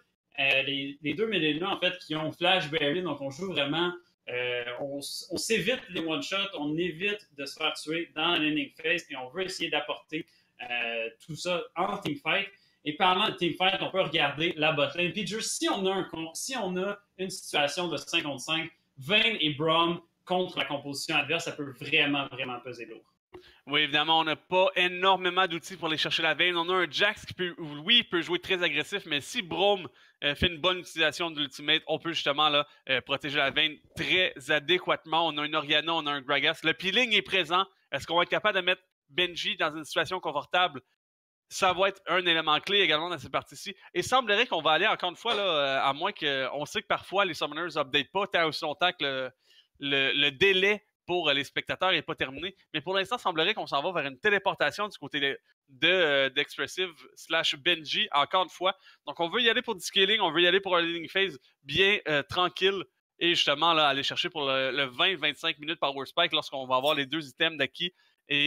Melina, en fait, qui ont Flash Berry, donc on joue vraiment... on s'évite les one-shots, on évite de se faire tuer dans la laning phase et on veut essayer d'apporter tout ça en teamfight. Et parlant de teamfight, on peut regarder la botlane. Puis juste, si on a une situation de 5 contre 5, Vayne et Braum contre la composition adverse, ça peut vraiment peser lourd. Oui, évidemment, on n'a pas énormément d'outils pour aller chercher la Vayne. On a un Jax qui peut jouer très agressif, mais si Braum fait une bonne utilisation de l'ultimate, on peut justement là, protéger la Vayne très adéquatement. On a une Orianna, on a un Gragas. Le peeling est présent. Est-ce qu'on va être capable de mettre Benji dans une situation confortable? Ça va être un élément clé également dans cette partie-ci. Et il semblerait qu'on va aller encore une fois, là, à moins qu'on sait que parfois les summoners n'updatent pas tant aussi longtemps que le délai pour les spectateurs n'est pas terminé. Mais pour l'instant, il semblerait qu'on s'en va vers une téléportation du côté d'Expressive / Benji, encore une fois. Donc on veut y aller pour du scaling, on veut y aller pour un leading phase bien tranquille. Et justement, là, aller chercher pour le 20-25 minutes par Warspike lorsqu'on va avoir les 2 items d'acquis et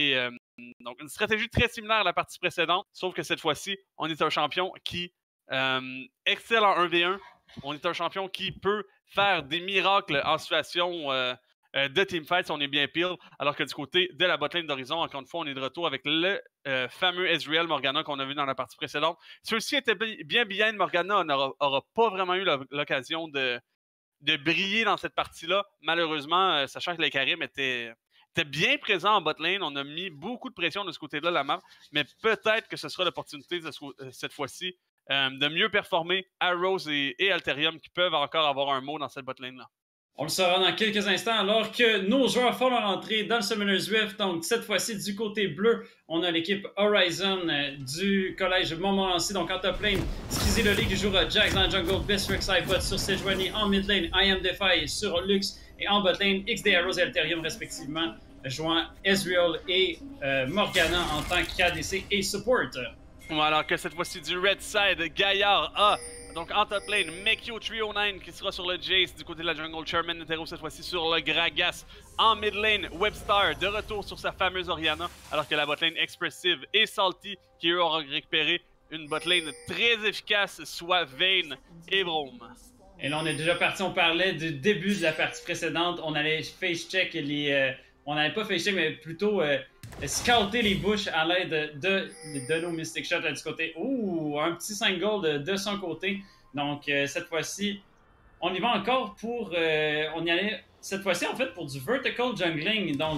Donc, une stratégie très similaire à la partie précédente, sauf que cette fois-ci, on est un champion qui excelle en 1v1. On est un champion qui peut faire des miracles en situation de teamfight si on est bien pile, alors que du côté de la botlane d'Horizon, encore une fois, on est de retour avec le fameux Ezreal Morgana qu'on a vu dans la partie précédente. Ceux-ci étaient bien. Morgana n'aura pas vraiment eu l'occasion de briller dans cette partie-là, malheureusement, sachant que les Karim étaient bien présents en botlane. On a mis beaucoup de pression de ce côté-là de la map, mais peut-être que ce sera l'opportunité cette fois-ci de mieux performer Arrows et Alterium qui peuvent encore avoir un mot dans cette botlane-là. On le saura dans quelques instants alors que nos joueurs font leur entrée dans le Summoner's Rift. Donc cette fois-ci du côté bleu, on a l'équipe Horizon du collège Montmorency. Donc en top lane, Skizzy le League jouera Jax dans la jungle, Best Rek'Sai bot sur Sejuani, en mid lane, I Am Defy sur Lux et en bot lane, XD Arrows et Alterium respectivement, jouant Ezreal et Morgana en tant qu'ADC et support. Alors que cette fois-ci du Red Side, Gaillard a donc en top lane, Mekio 309 qui sera sur le Jace du côté de la jungle, Sherman Netero cette fois-ci sur le Gragas. En mid lane, Webstar de retour sur sa fameuse Orianna, alors que la bot lane Expressive et Salty qui eux auront récupéré une bot lane très efficace, soit Vayne et Braum. Et là on est déjà parti, on parlait du début de la partie précédente, on allait face check les... on n'allait pas face check mais plutôt... scouter les bushs à l'aide de nos Mystic Shots du côté. Ouh, un petit 5 gold de son côté. Donc, cette fois-ci, on y va encore pour... on y allait, cette fois-ci, en fait, pour du vertical jungling. Donc,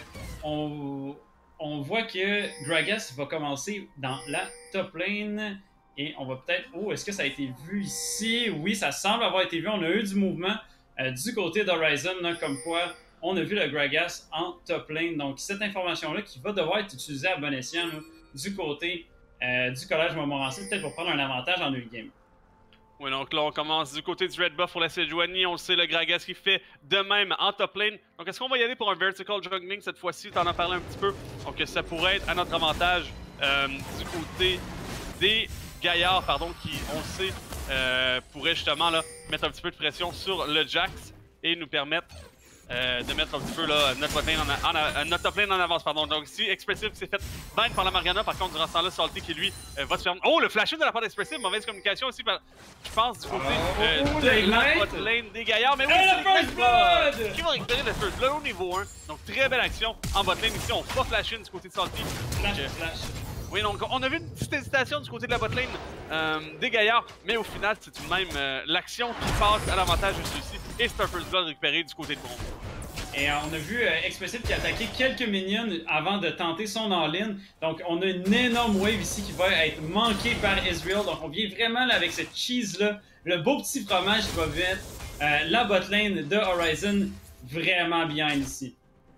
on voit que Gragas va commencer dans la top lane. Et on va peut-être... Oh, est-ce que ça a été vu ici? Oui, ça semble avoir été vu. On a eu du mouvement du côté d'Horizon, comme quoi... On a vu le Gragas en top lane. Donc, cette information-là qui va devoir être utilisée à bon escient là, du côté du collège Montmorency, peut-être pour prendre un avantage en early game. Oui, donc là, on commence du côté du red buff pour la Sejuani. On le sait, le Gragas qui fait de même en top lane. Donc, est-ce qu'on va y aller pour un vertical jungling cette fois-ci? Tu en as parlé un petit peu. Donc, ça pourrait être à notre avantage du côté des Gaillards, qui, on le sait, pourraient justement là, mettre un petit peu de pression sur le Jax et nous permettre de mettre un petit peu là, notre top lane en avance. Donc ici, Expressive s'est fait ban par la Morgana. Par contre, durant ce temps-là, Salty qui lui va se faire... Oh, le flash-in de la part d'Expressive, mauvaise communication aussi, je pense, du côté de la bot lane des Gaillards. Mais oui, c'est le First Blood qui va récupérer le First Blood au niveau 1. Donc très belle action en bot lane ici. On va flash-in du côté de Salty. Flash. Oui, donc on a vu une petite hésitation du côté de la botlane des Gaillards, mais au final, c'est tout de même l'action qui passe à l'avantage de ceux-ci et c'est un First Blood récupéré du côté de Braum. Et on a vu Expressive qui a attaqué quelques minions avant de tenter son all-in. Donc on a une énorme wave ici qui va être manquée par Ezreal. Donc on vient vraiment là, avec cette cheese-là, le beau petit fromage qui va mettre la botlane de Horizon vraiment bien ici.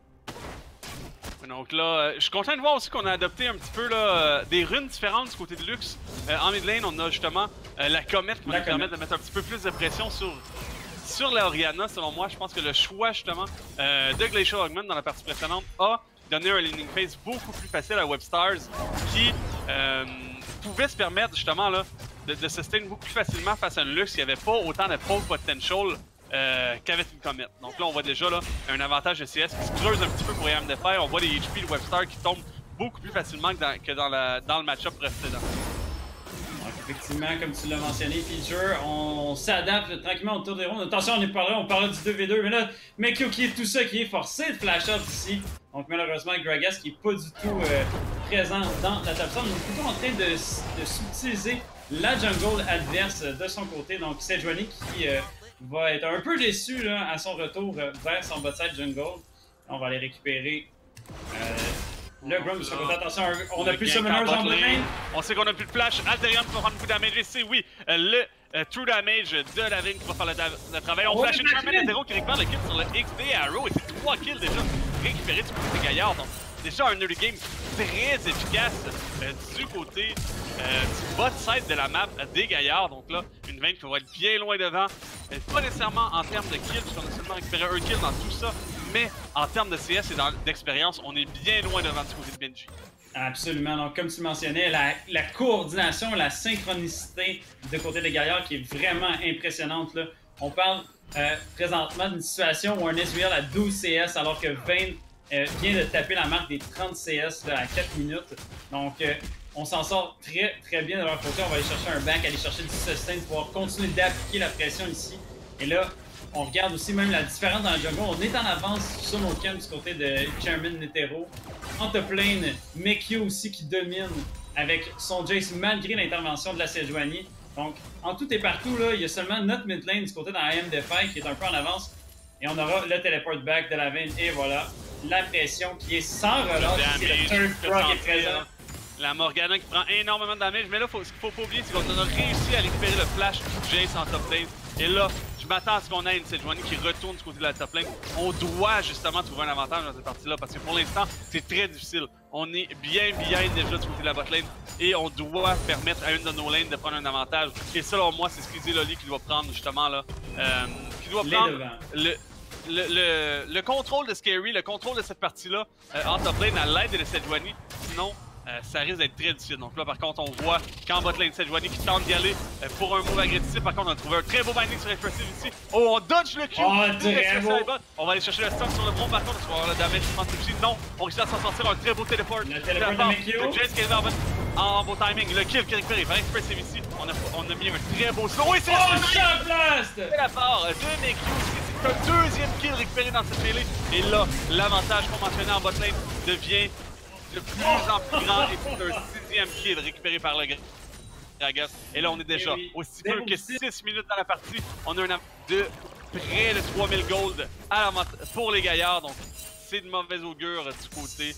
Donc là, je suis content de voir aussi qu'on a adopté un petit peu là, des runes différentes du côté de Lux. En mid lane, on a justement la comète qui va nous permettre de mettre un petit peu plus de pression sur la Orianna. Selon moi, je pense que le choix justement de Glacial Augment dans la partie précédente a donné un laning phase beaucoup plus facile à Webstars qui pouvait se permettre justement là, de sustain beaucoup plus facilement face à une Lux qui n'avait pas autant de pole potential qu'avec une comète. Donc là, on voit déjà là, un avantage de CS qui se creuse un petit peu pour IM Defy. On voit les HP de Webstar qui tombent beaucoup plus facilement que dans le match-up précédent. Donc, effectivement, comme tu l'as mentionné, Feature, on s'adapte tranquillement autour des rondes. Attention, on parlait du 2v2, mais là, Mekio qui est tout ça, qui est forcé de flash up ici. Donc malheureusement, Gragas qui n'est pas du tout présent dans la top 100, on est plutôt en train de subtiliser la jungle adverse de son côté. Donc Sejuani qui va être un peu déçu là, à son retour vers son bot side jungle. On va aller récupérer le Grum de son côté. Attention, on a plus Summoner en lane. On sait qu'on a plus de flash. Alterium qui va prendre beaucoup de damage. Et c'est oui, le true damage de la Vayne qui va faire le travail. On flash une Sherman Netero qui récupère le kill sur le XD Arrow. Et c'est 3 kills déjà récupérés du côté Gaillard. Donc déjà un early game très efficace du côté du bot side de la map des Gaillards. Donc là, une Vayne qui va être bien loin devant. Pas nécessairement en termes de kills, puisqu'on a seulement récupéré un kill dans tout ça. Mais en termes de CS et d'expérience, on est bien loin devant du côté de Benji. Absolument. Donc, comme tu mentionnais, la coordination, la synchronicité du côté des Gaillards qui est vraiment impressionnante. Là. On parle présentement d'une situation où un Ezreal a 12 CS alors que Vayne vient de taper la marque des 30 CS là, à 4 minutes. Donc, on s'en sort très très bien de leur côté. On va aller chercher un back, aller chercher du sustain pour pouvoir continuer d'appliquer la pression ici. Et là, on regarde aussi même la différence dans la jungle. On est en avance sur nos camps du côté de Chairman Netero. En top lane, Mekio aussi qui domine avec son Jace malgré l'intervention de la Sejuani. Donc, en tout et partout, là, il y a seulement notre mid lane du côté dans IM Defy qui est un peu en avance. Et on aura le teleport back de la veine. Et voilà, la pression qui est sans relâche. C'est le third frog qui est présent. La Morgana qui prend énormément de damage, mais là, ce qu'il faut pas oublier, c'est qu'on a réussi à récupérer le flash du Jace en top lane. Et là, je m'attends à ce qu'on ait une Sejuani qui retourne du côté de la top lane. On doit justement trouver un avantage dans cette partie-là, parce que pour l'instant, c'est très difficile. On est bien déjà du côté de la bot lane, et on doit permettre à une de nos lanes de prendre un avantage. Et selon moi, c'est Squeezie Loli qui doit prendre justement là, qui doit prendre le contrôle de Scary, le contrôle de cette partie-là en top lane à l'aide de Sejuani. Sinon, ça risque d'être très difficile. Donc là, par contre, on voit qu'en bot lane, Sejuani qui tente d'y aller pour un move agressif. Par contre, on a trouvé un très beau binding sur Expressive ici. Oh, on dodge le Q! On va aller chercher le stun sur le front, par contre, parce qu'on va avoir le damage defensive ici. Non, on réussit à s'en sortir un très beau téléport. Le téléport de Mekio. Jace qui est en beau timing. Le kill qui est récupéré par Expressive ici. On a mis un très beau slow. Oui, c'est Shot Blast! C'est la part de Mekio ici. C'est un deuxième kill récupéré dans cette mêlée. Et là, l'avantage qu'on mentionnait en bot lane devient de plus en plus grand et c'est un sixième kill récupéré par le Gragas. Et là, on est déjà aussi peu que 6 minutes dans la partie. On a un de près de 3000 gold pour les gaillards. Donc, c'est de mauvaise augure du côté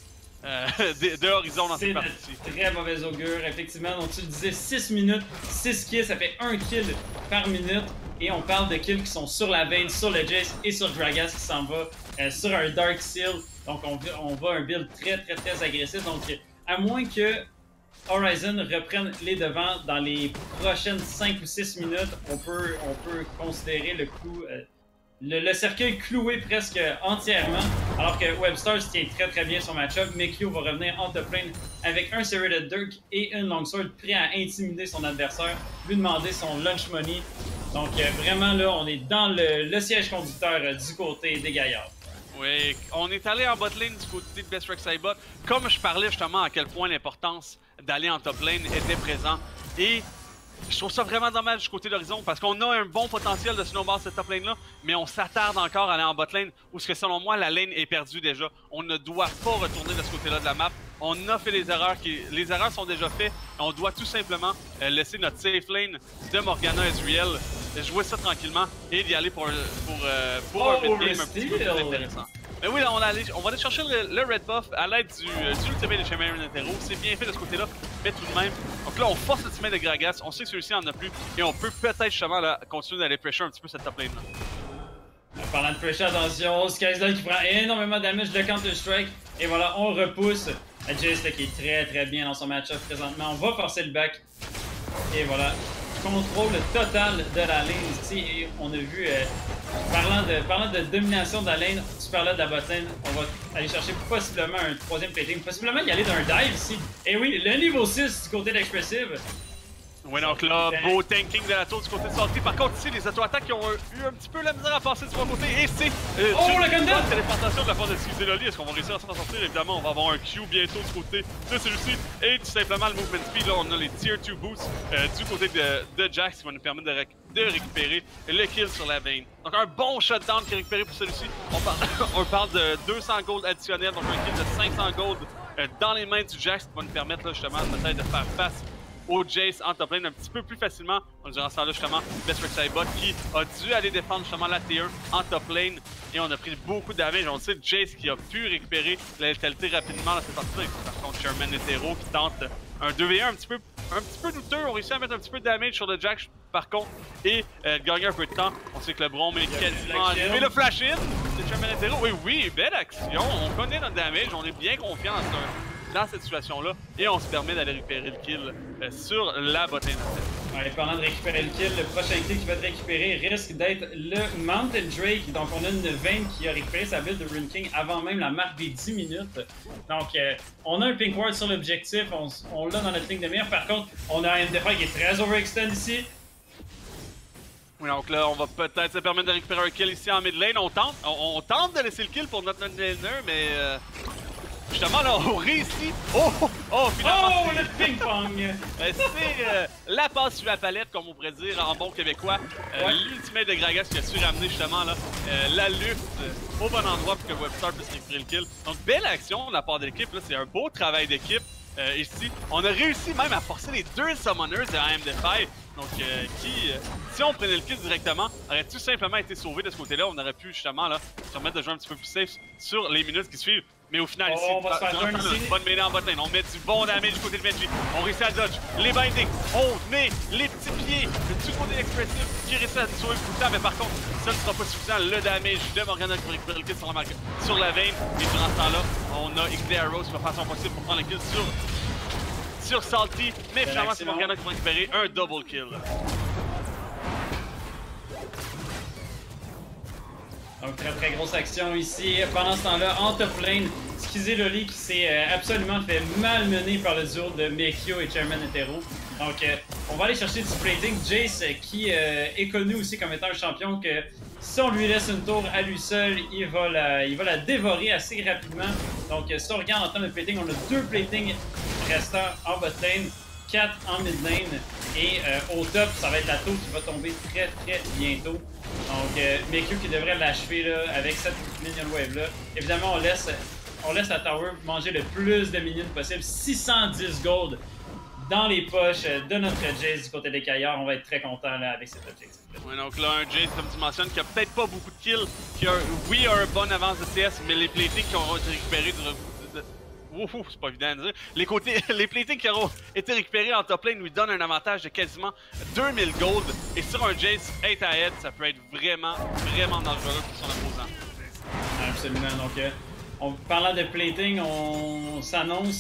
de Horizon dans cette partie. C'est très mauvaise augure, effectivement. Donc, tu le disais, 6 minutes, 6 kills, ça fait 1 kill par minute. Et on parle de kills qui sont sur la veine, sur le Jace et sur Gragas qui s'en va sur un Dark Seal. Donc, on va un build très agressif. Donc, à moins que Horizon reprenne les devants dans les prochaines 5 ou 6 minutes, on peut considérer le coup, le cercueil cloué presque entièrement. Alors que Webster se tient très bien son match-up. Mekio va revenir en top lane avec un Serrated Dirk et une Longsword prêt à intimider son adversaire, lui demander son lunch money. Donc, vraiment, là, on est dans le siège conducteur du côté des gaillards. Oui, on est allé en bot lane du côté de Best Rek'Sai bot. Comme je parlais justement à quel point l'importance d'aller en top lane était présent. Et je trouve ça vraiment dommage du côté d'Horizon parce qu'on a un bon potentiel de snowball cette top lane-là, mais on s'attarde encore à aller en bot lane où ce que selon moi, la lane est perdue déjà. On ne doit pas retourner de ce côté-là de la map. On a fait les erreurs, les erreurs sont déjà faites. On doit tout simplement laisser notre safe lane de Morgana Ezreal jouer ça tranquillement et d'y aller pour un mid game un petit peu plus intéressant. Mais oui, là, on va aller chercher le red buff à l'aide du ultimate de Chairman Netero. C'est bien fait de ce côté-là, mais tout de même. Donc là, on force le teammate de Gragas. On sait que celui-ci en a plus et on peut peut-être justement là, continuer d'aller pressure un petit peu cette top lane-là. Parlant de pressure, attention, Skyzone qui prend énormément de damage de Counter-Strike. Et voilà, on repousse Jace qui est très bien dans son match-up présentement. On va forcer le back. Et voilà, contrôle total de la lane ici. Et on a vu, parlant de domination de la lane, tu parlais de la bot lane, on va aller chercher possiblement un troisième plating. Possiblement y aller d'un dive ici. Et oui, le niveau 6 du côté d'Expressive. Oui, donc là, beau tanking de la tour du côté de Salty. Par contre, ici, les auto-attaques qui ont eu un petit peu la misère à passer du bon côté. Et c'est la téléportation de la part de Squeezie Loli. Est-ce qu'on va réussir à s'en sortir? Évidemment, on va avoir un Q bientôt du côté de celui-ci. Et tout simplement, le movement speed, là, on a les tier 2 boosts du côté de Jax qui va nous permettre de récupérer le kill sur la veine. Donc, un bon shutdown qui est récupéré pour celui-ci. On parle de 200 gold additionnels, donc un kill de 500 gold dans les mains du Jax qui va nous permettre là, justement peut-être de faire face au Jace en top lane un petit peu plus facilement. Durant ce temps-là, justement, Best Rek'Sai bot qui a dû aller défendre justement la T1 en top lane. Et on a pris beaucoup de damage. On le sait, Jace qui a pu récupérer la létalité rapidement dans cette partie-là. Par contre, Chairman Netero qui tente un 2v1 un petit peu douteux. On réussit à mettre un petit peu de damage sur le Jack par contre. Et gagner un peu de temps. On sait que le Brom est quasiment arrivé. Le flash-in de Chairman Netero. Oui, belle action. On connaît notre damage. On est bien confiant dans cette situation-là, et on se permet d'aller récupérer le kill sur la bot lane. Ouais, parlant de récupérer le kill, le prochain kill qui va être récupéré risque d'être le Mountain Drake. Donc on a une veine qui a récupéré sa build de Rune King avant même la marque des 10 minutes. Donc on a un pink ward sur l'objectif, on l'a dans notre ligne de mire. Par contre, on a un DPI qui est très overextend ici. Oui, donc là, on va peut-être se permettre de récupérer un kill ici en mid lane. On tente de laisser le kill pour notre laner, mais justement là, on réussit. Finalement, Oh, le ping-pong! c'est la passe sur la palette, comme on pourrait dire en bon québécois. L'ultimate de Gragas qui a su ramener justement là, la lutte au bon endroit pour que Webstar puisse récupérer le kill. Donc, belle action de la part de l'équipe. C'est un beau travail d'équipe. Ici, on a réussi même à forcer les deux summoners de AMD5. Donc, si on prenait le kill directement, aurait tout simplement été sauvé de ce côté-là. On aurait pu justement là, se permettre de jouer un petit peu plus safe sur les minutes qui suivent. Mais au final, ici, on va se faire turn ici. bonne mêlée en botlane. On met du bon damage du côté de Benji. On réussit à dodge les bindings. On met les petits pieds du côté expressif qui réussit à sauver beaucoup de temps. Mais par contre, ça ne sera pas suffisant. Le damage de Morgana pour récupérer le kill sur la veine. Et durant ce temps-là, on a XD Arrows qui va faire son possible pour prendre le kill sur Salty. Mais finalement, c'est Morgana qui va récupérer un double kill. Donc très grosse action ici. Pendant ce temps-là, en top lane, Skizzy qui s'est absolument fait malmener par le duo de Mekio et Chairman Hetero. Donc on va aller chercher du plating. Jace qui est connu aussi comme étant un champion que si on lui laisse une tour à lui seul, il va la dévorer assez rapidement. Donc si on regarde en termes de plating, on a 2 platings restants en bot lane, 4 en mid lane. Et au top, ça va être la tour qui va tomber très bientôt. Donc, Mekio qui devrait l'achever avec cette minion wave là. Évidemment, on laisse la tower manger le plus de minions possible. 610 gold dans les poches de notre Jace du côté des Caillards. On va être très content avec cette Jace. Ouais, donc là, un Jace, comme tu mentionnes, qui a peut-être pas beaucoup de kills, qui a un bon avance de CS, mais les platings qui auront été récupérés c'est pas évident à dire. Les platings qui auront été récupérés en top lane lui donnent un avantage de quasiment 2000 gold. Et sur un Jace head à head, ça peut être vraiment dangereux pour son opposant. Absolument. Donc, parlant de plating, on s'annonce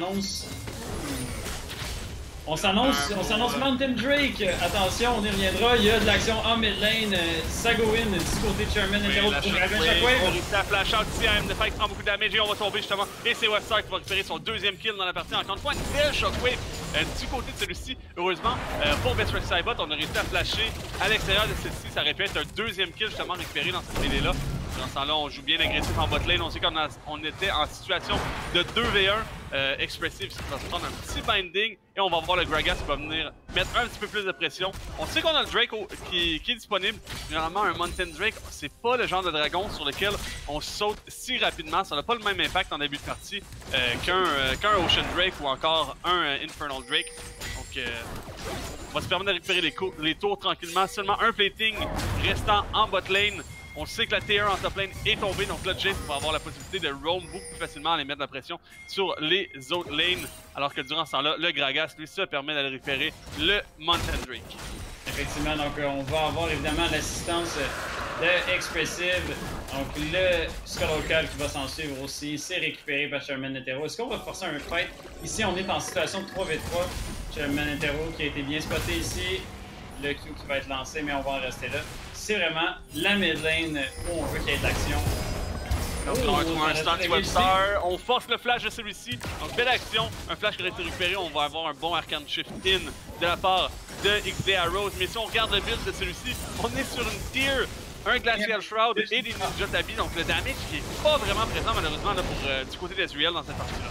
Mountain Drake. Attention, on y reviendra. Il y a de l'action en mid lane. Ça go in du côté de Chairman Hetero pour Shockwave. On réussit à flash out ici. AMD5 qui prend beaucoup de damage et on va tomber justement. Et c'est Webstar qui va récupérer son deuxième kill dans la partie. Encore une fois, une belle Shockwave du côté de celui-ci. Heureusement, pour Best Cybot, on a réussi à flasher à l'extérieur de celle-ci. Ça aurait pu être un deuxième kill justement récupéré dans cette mêlée-là. Dans ce temps-là, on joue bien agressif en bot lane. On sait qu'on était en situation de 2v1 expressive. Ça va se prendre un petit binding et on va voir le Gragas qui va venir mettre un petit peu plus de pression. On sait qu'on a le Drake qui est disponible. Généralement, un Mountain Drake, c'est pas le genre de dragon sur lequel on saute si rapidement. Ça n'a pas le même impact en début de partie qu'un Ocean Drake ou encore un Infernal Drake. Donc, on va se permettre de récupérer les tours tranquillement. Seulement un plating restant en bot lane. On sait que la T1 en top lane est tombée, donc là Jace va avoir la possibilité de roam beaucoup plus facilement, aller mettre de la pression sur les autres lanes, alors que durant ce temps-là, le Gragas, lui, ça permet d'aller récupérer le Mountain Drake. Effectivement, donc on va avoir évidemment l'assistance de Expressive, donc le Skullcall qui va s'en suivre aussi, c'est récupéré par Chairman Hetero. Est-ce qu'on va forcer un fight? Ici, on est en situation de 3v3, Chairman Hetero qui a été bien spoté ici, le Q qui va être lancé, mais on va en rester là. C'est vraiment la mid lane où on veut qu'il y ait de l'action. Donc on va trouver un stun Webstar, on force le flash de celui-ci, donc belle action, un flash qui aurait été récupéré, on va avoir un bon Arcane Shift in de la part de XD Arrows, mais si on regarde le build de celui-ci, on est sur une tier, un Glacial Shroud et des Ninja Tabi, donc le damage qui est pas vraiment présent malheureusement là, pour, du côté d'Ezreal dans cette partie-là.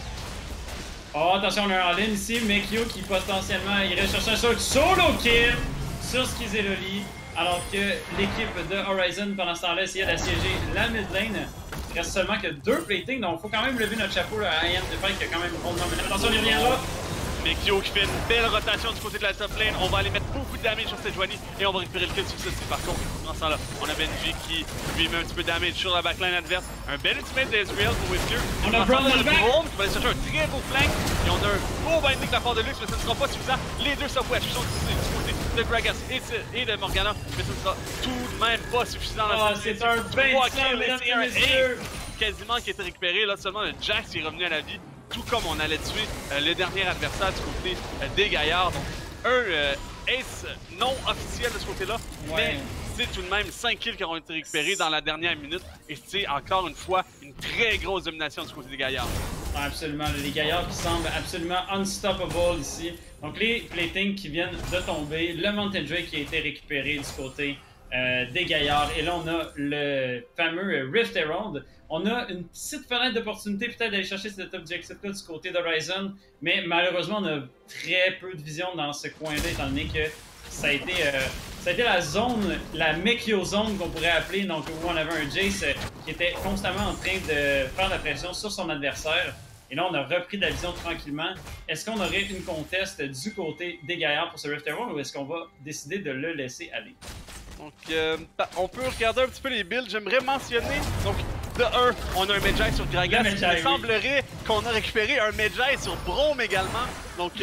Oh attention, on a un all-in ici, Mekio qui potentiellement irait chercher un solo kill sur Skizzy. Alors que l'équipe de Horizon, pendant ce temps-là, essayait d'assiéger la mid lane. Il reste seulement que 2 platings, donc il faut quand même lever notre chapeau à AMD5 qui a quand même rondement mené. Attention, il reviendra. Mekio qui fait une belle rotation du côté de la top lane. On va aller mettre beaucoup de damage sur cette Joanie et on va récupérer le kill sur ceci. Par contre, dans ce temps-là, on a Benji qui lui met un petit peu de damage sur la backline adverse. Un bel ultimate d'Ezreal pour Whisker. On a Braum qui va aller chercher un très beau flank. Et on a un beau binding de la part de Lux, mais ce ne sera pas suffisant. Les deux subwash sont du côté de Gragas et de Morgana, mais ce ne sera tout de même pas suffisant. C'est un 25, mesdames et messieurs. Quasiment qui a été récupéré. Là, seulement le Jax qui est revenu à la vie. Tout comme on allait tuer le dernier adversaire du côté des Gaillards. Donc, un ace non officiel de ce côté-là, mais c'est tout de même 5 kills qui auront été récupérés dans la dernière minute. Et c'est encore une fois une très grosse domination du côté des Gaillards. Absolument, les gaillards qui semblent absolument unstoppable ici. Donc les platings qui viennent de tomber, le Mountain Drake qui a été récupéré du côté des gaillards. Et là, on a le fameux Rift Herald. On a une petite fenêtre d'opportunité peut-être d'aller chercher cet objectif-là du côté d'Horizon, mais malheureusement, on a très peu de vision dans ce coin-là, étant donné que ça a été la zone, la Mekio zone qu'on pourrait appeler, donc où on avait un Jace qui était constamment en train de faire la pression sur son adversaire. Et là, on a repris de la vision tranquillement. Est-ce qu'on aurait une conteste du côté des gaillards pour ce Rift Herald ou est-ce qu'on va décider de le laisser aller? Donc, on peut regarder un petit peu les builds. J'aimerais mentionner, donc, de 1, on a un Medjay sur Gragas. Il me semblerait qu'on a récupéré un Medjay sur Braum également. Donc,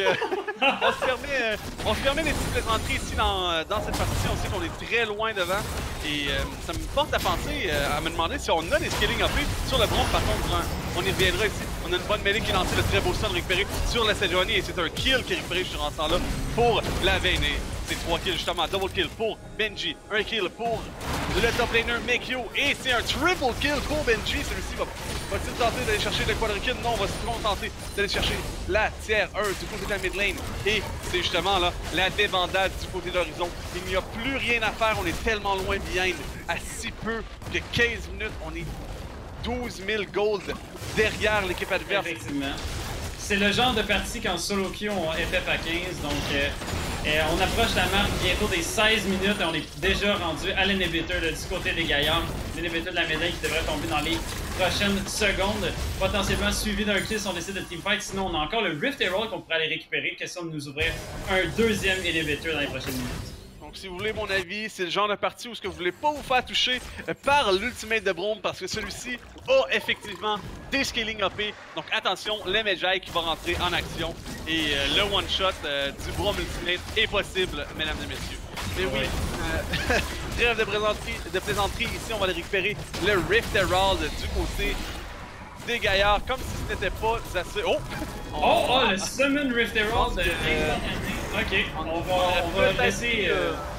on se permet des petites plaisanteries ici dans cette partie. On sait qu'on est très loin devant. Et ça me porte à penser, à me demander si on a des scaling up sur le Braum. Par contre, on y reviendra ici. On a une bonne mêlée qui est lancée, le très beau stun récupéré sur la Sejuani. Et c'est un kill qui est récupéré sur ce temps-là pour la Vayne. C'est 3 kills justement, double kill pour Benji, 1 kill pour le top laner Mekio et c'est un triple kill pour Benji. Celui-ci va-t-il tenter d'aller chercher le quadrukill? Non, on va se tenter d'aller chercher la tier 1 du côté de la mid lane. Et c'est justement là la débandade du côté d'Horizon. Il n'y a plus rien à faire, on est tellement loin behind à si peu que 15 minutes, on est 12 000 gold derrière l'équipe adverse. Effectivement. C'est le genre de partie qu'en solo queue on FF à 15, donc on approche la marque bientôt des 16 minutes et on est déjà rendu à l'inhibiteur du côté des gaillards. L'inhibiteur de la médaille qui devrait tomber dans les prochaines secondes, potentiellement suivi d'un kill si on décide de teamfight. Sinon, on a encore le Rift Herald qu'on pourrait aller récupérer. Question de nous ouvrir un deuxième inhibiteur dans les prochaines minutes. Donc si vous voulez mon avis, c'est le genre de partie où vous voulez pas vous faire toucher par l'ultimate de Braum parce que celui-ci a effectivement des scaling up. Donc attention, le Medjay qui va rentrer en action et le one-shot du Braum ultimate est possible, mesdames et messieurs. Mais oui, trêve de plaisanterie, ici on va aller récupérer le Rift Herald du côté des gaillards comme si ce n'était pas assez... Oh! Le Summon Rift Herald Ok, on va laisser...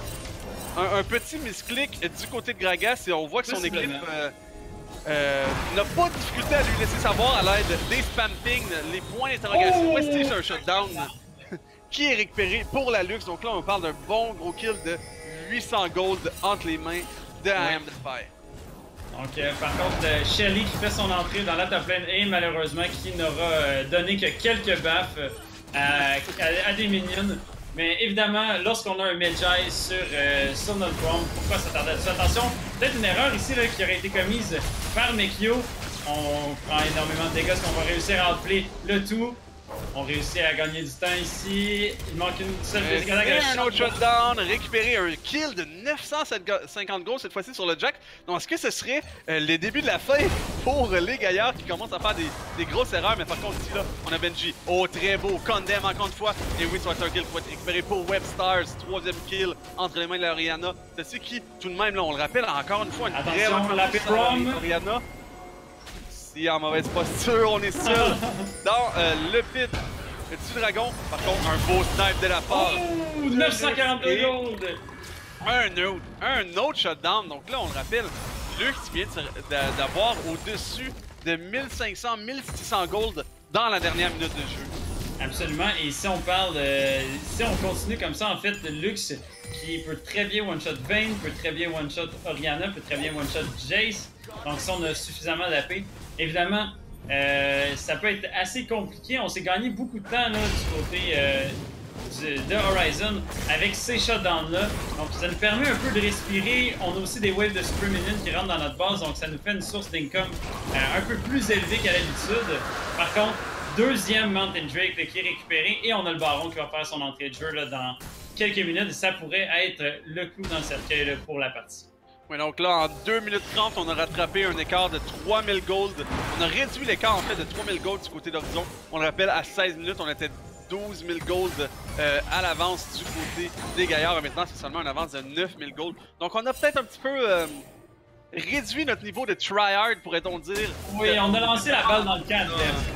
Un petit misclick du côté de Gragas et on voit que son équipe n'a pas de difficulté à lui laisser savoir à l'aide des spam ping, les points d'interrogation. C'est un shutdown qui est récupéré pour la luxe. Donc là, on parle d'un bon gros kill de 800 gold entre les mains de I Am The Fire. Donc, par contre, Shelly qui fait son entrée dans la top lane et malheureusement qui n'aura donné que quelques baffes à des minions. Mais évidemment, lorsqu'on a un Medjay sur notre Braum, pourquoi s'attarder à ça? Attention, peut-être une erreur ici là, qui aurait été commise par Mekio. On prend énormément de dégâts, est-ce qu'on va réussir à outplay le tout? On réussit à gagner du temps ici. Il manque une seule un autre shutdown, récupérer un kill de 950 gold cette fois-ci sur le Jack. Donc est-ce que ce serait les débuts de la fin pour les gaillards qui commencent à faire des grosses erreurs? Mais par contre ici là, on a Benji. Oh très beau, Condemn encore une fois. Et oui, ça va être un kill qui va être récupéré pour Webstars. 3e kill entre les mains de l'Orianna. Ceci qui, tout de même là, on le rappelle encore une fois, une attention, la Braum. Orianna. En mauvaise posture, on est seul dans le pit du dragon. Par contre, un beau snipe de la part. 942 gold! Un autre shutdown. Donc là, on le rappelle, Lux vient d'avoir au-dessus de 1500-1600 gold dans la dernière minute de jeu. Absolument. Et si on parle, si on continue comme ça, en fait, Lux qui peut très bien one-shot Vayne, peut très bien one-shot Orianna, peut très bien one-shot Jace. Donc si on a suffisamment d'AP, évidemment, ça peut être assez compliqué. On s'est gagné beaucoup de temps là, du côté de Horizon avec ces shutdowns-là. Donc ça nous permet un peu de respirer. On a aussi des waves de Super Minions qui rentrent dans notre base, donc ça nous fait une source d'income un peu plus élevée qu'à l'habitude. Par contre, deuxième Mountain Drake là, qui est récupéré et on a le Baron qui va faire son entrée de jeu là, dans quelques minutes. Et ça pourrait être le clou dans le cercueil là, pour la partie. Ouais, donc là, en 2 minutes 30, on a rattrapé un écart de 3000 gold. On a réduit l'écart en fait de 3000 gold du côté d'Horizon. On le rappelle, à 16 minutes, on était 12 000 gold à l'avance du côté des gaillards. Maintenant, c'est seulement une avance de 9 000 gold. Donc on a peut-être un petit peu réduit notre niveau de tryhard, pourrait-on dire. Oui, on a lancé la balle dans le cadre.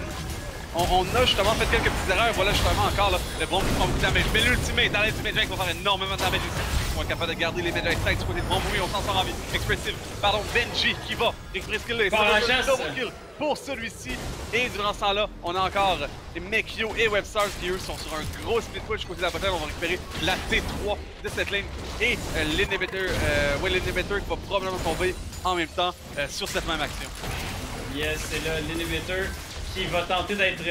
On a justement fait quelques petites erreurs. Voilà justement encore là, le bon qui prend beaucoup de damage. Mais l'ultimate, dans l'ultimate Jack va faire énormément de damage ici. On va être capable de garder les Medjay du côté de Braum. Oui, on s'en sort en vie. Expressive. Pardon, Benji qui va récupérer ce kill-là. Par la chasse. Double kill pour celui-ci. Et durant ce temps-là, on a encore Mekio et Webstars qui eux sont sur un gros split push côté de la bataille. On va récupérer la T3 de cette lane et l'inhibitor qui va probablement tomber en même temps sur cette même action. Yes, c'est là l'inhibitor qui va tenter d'être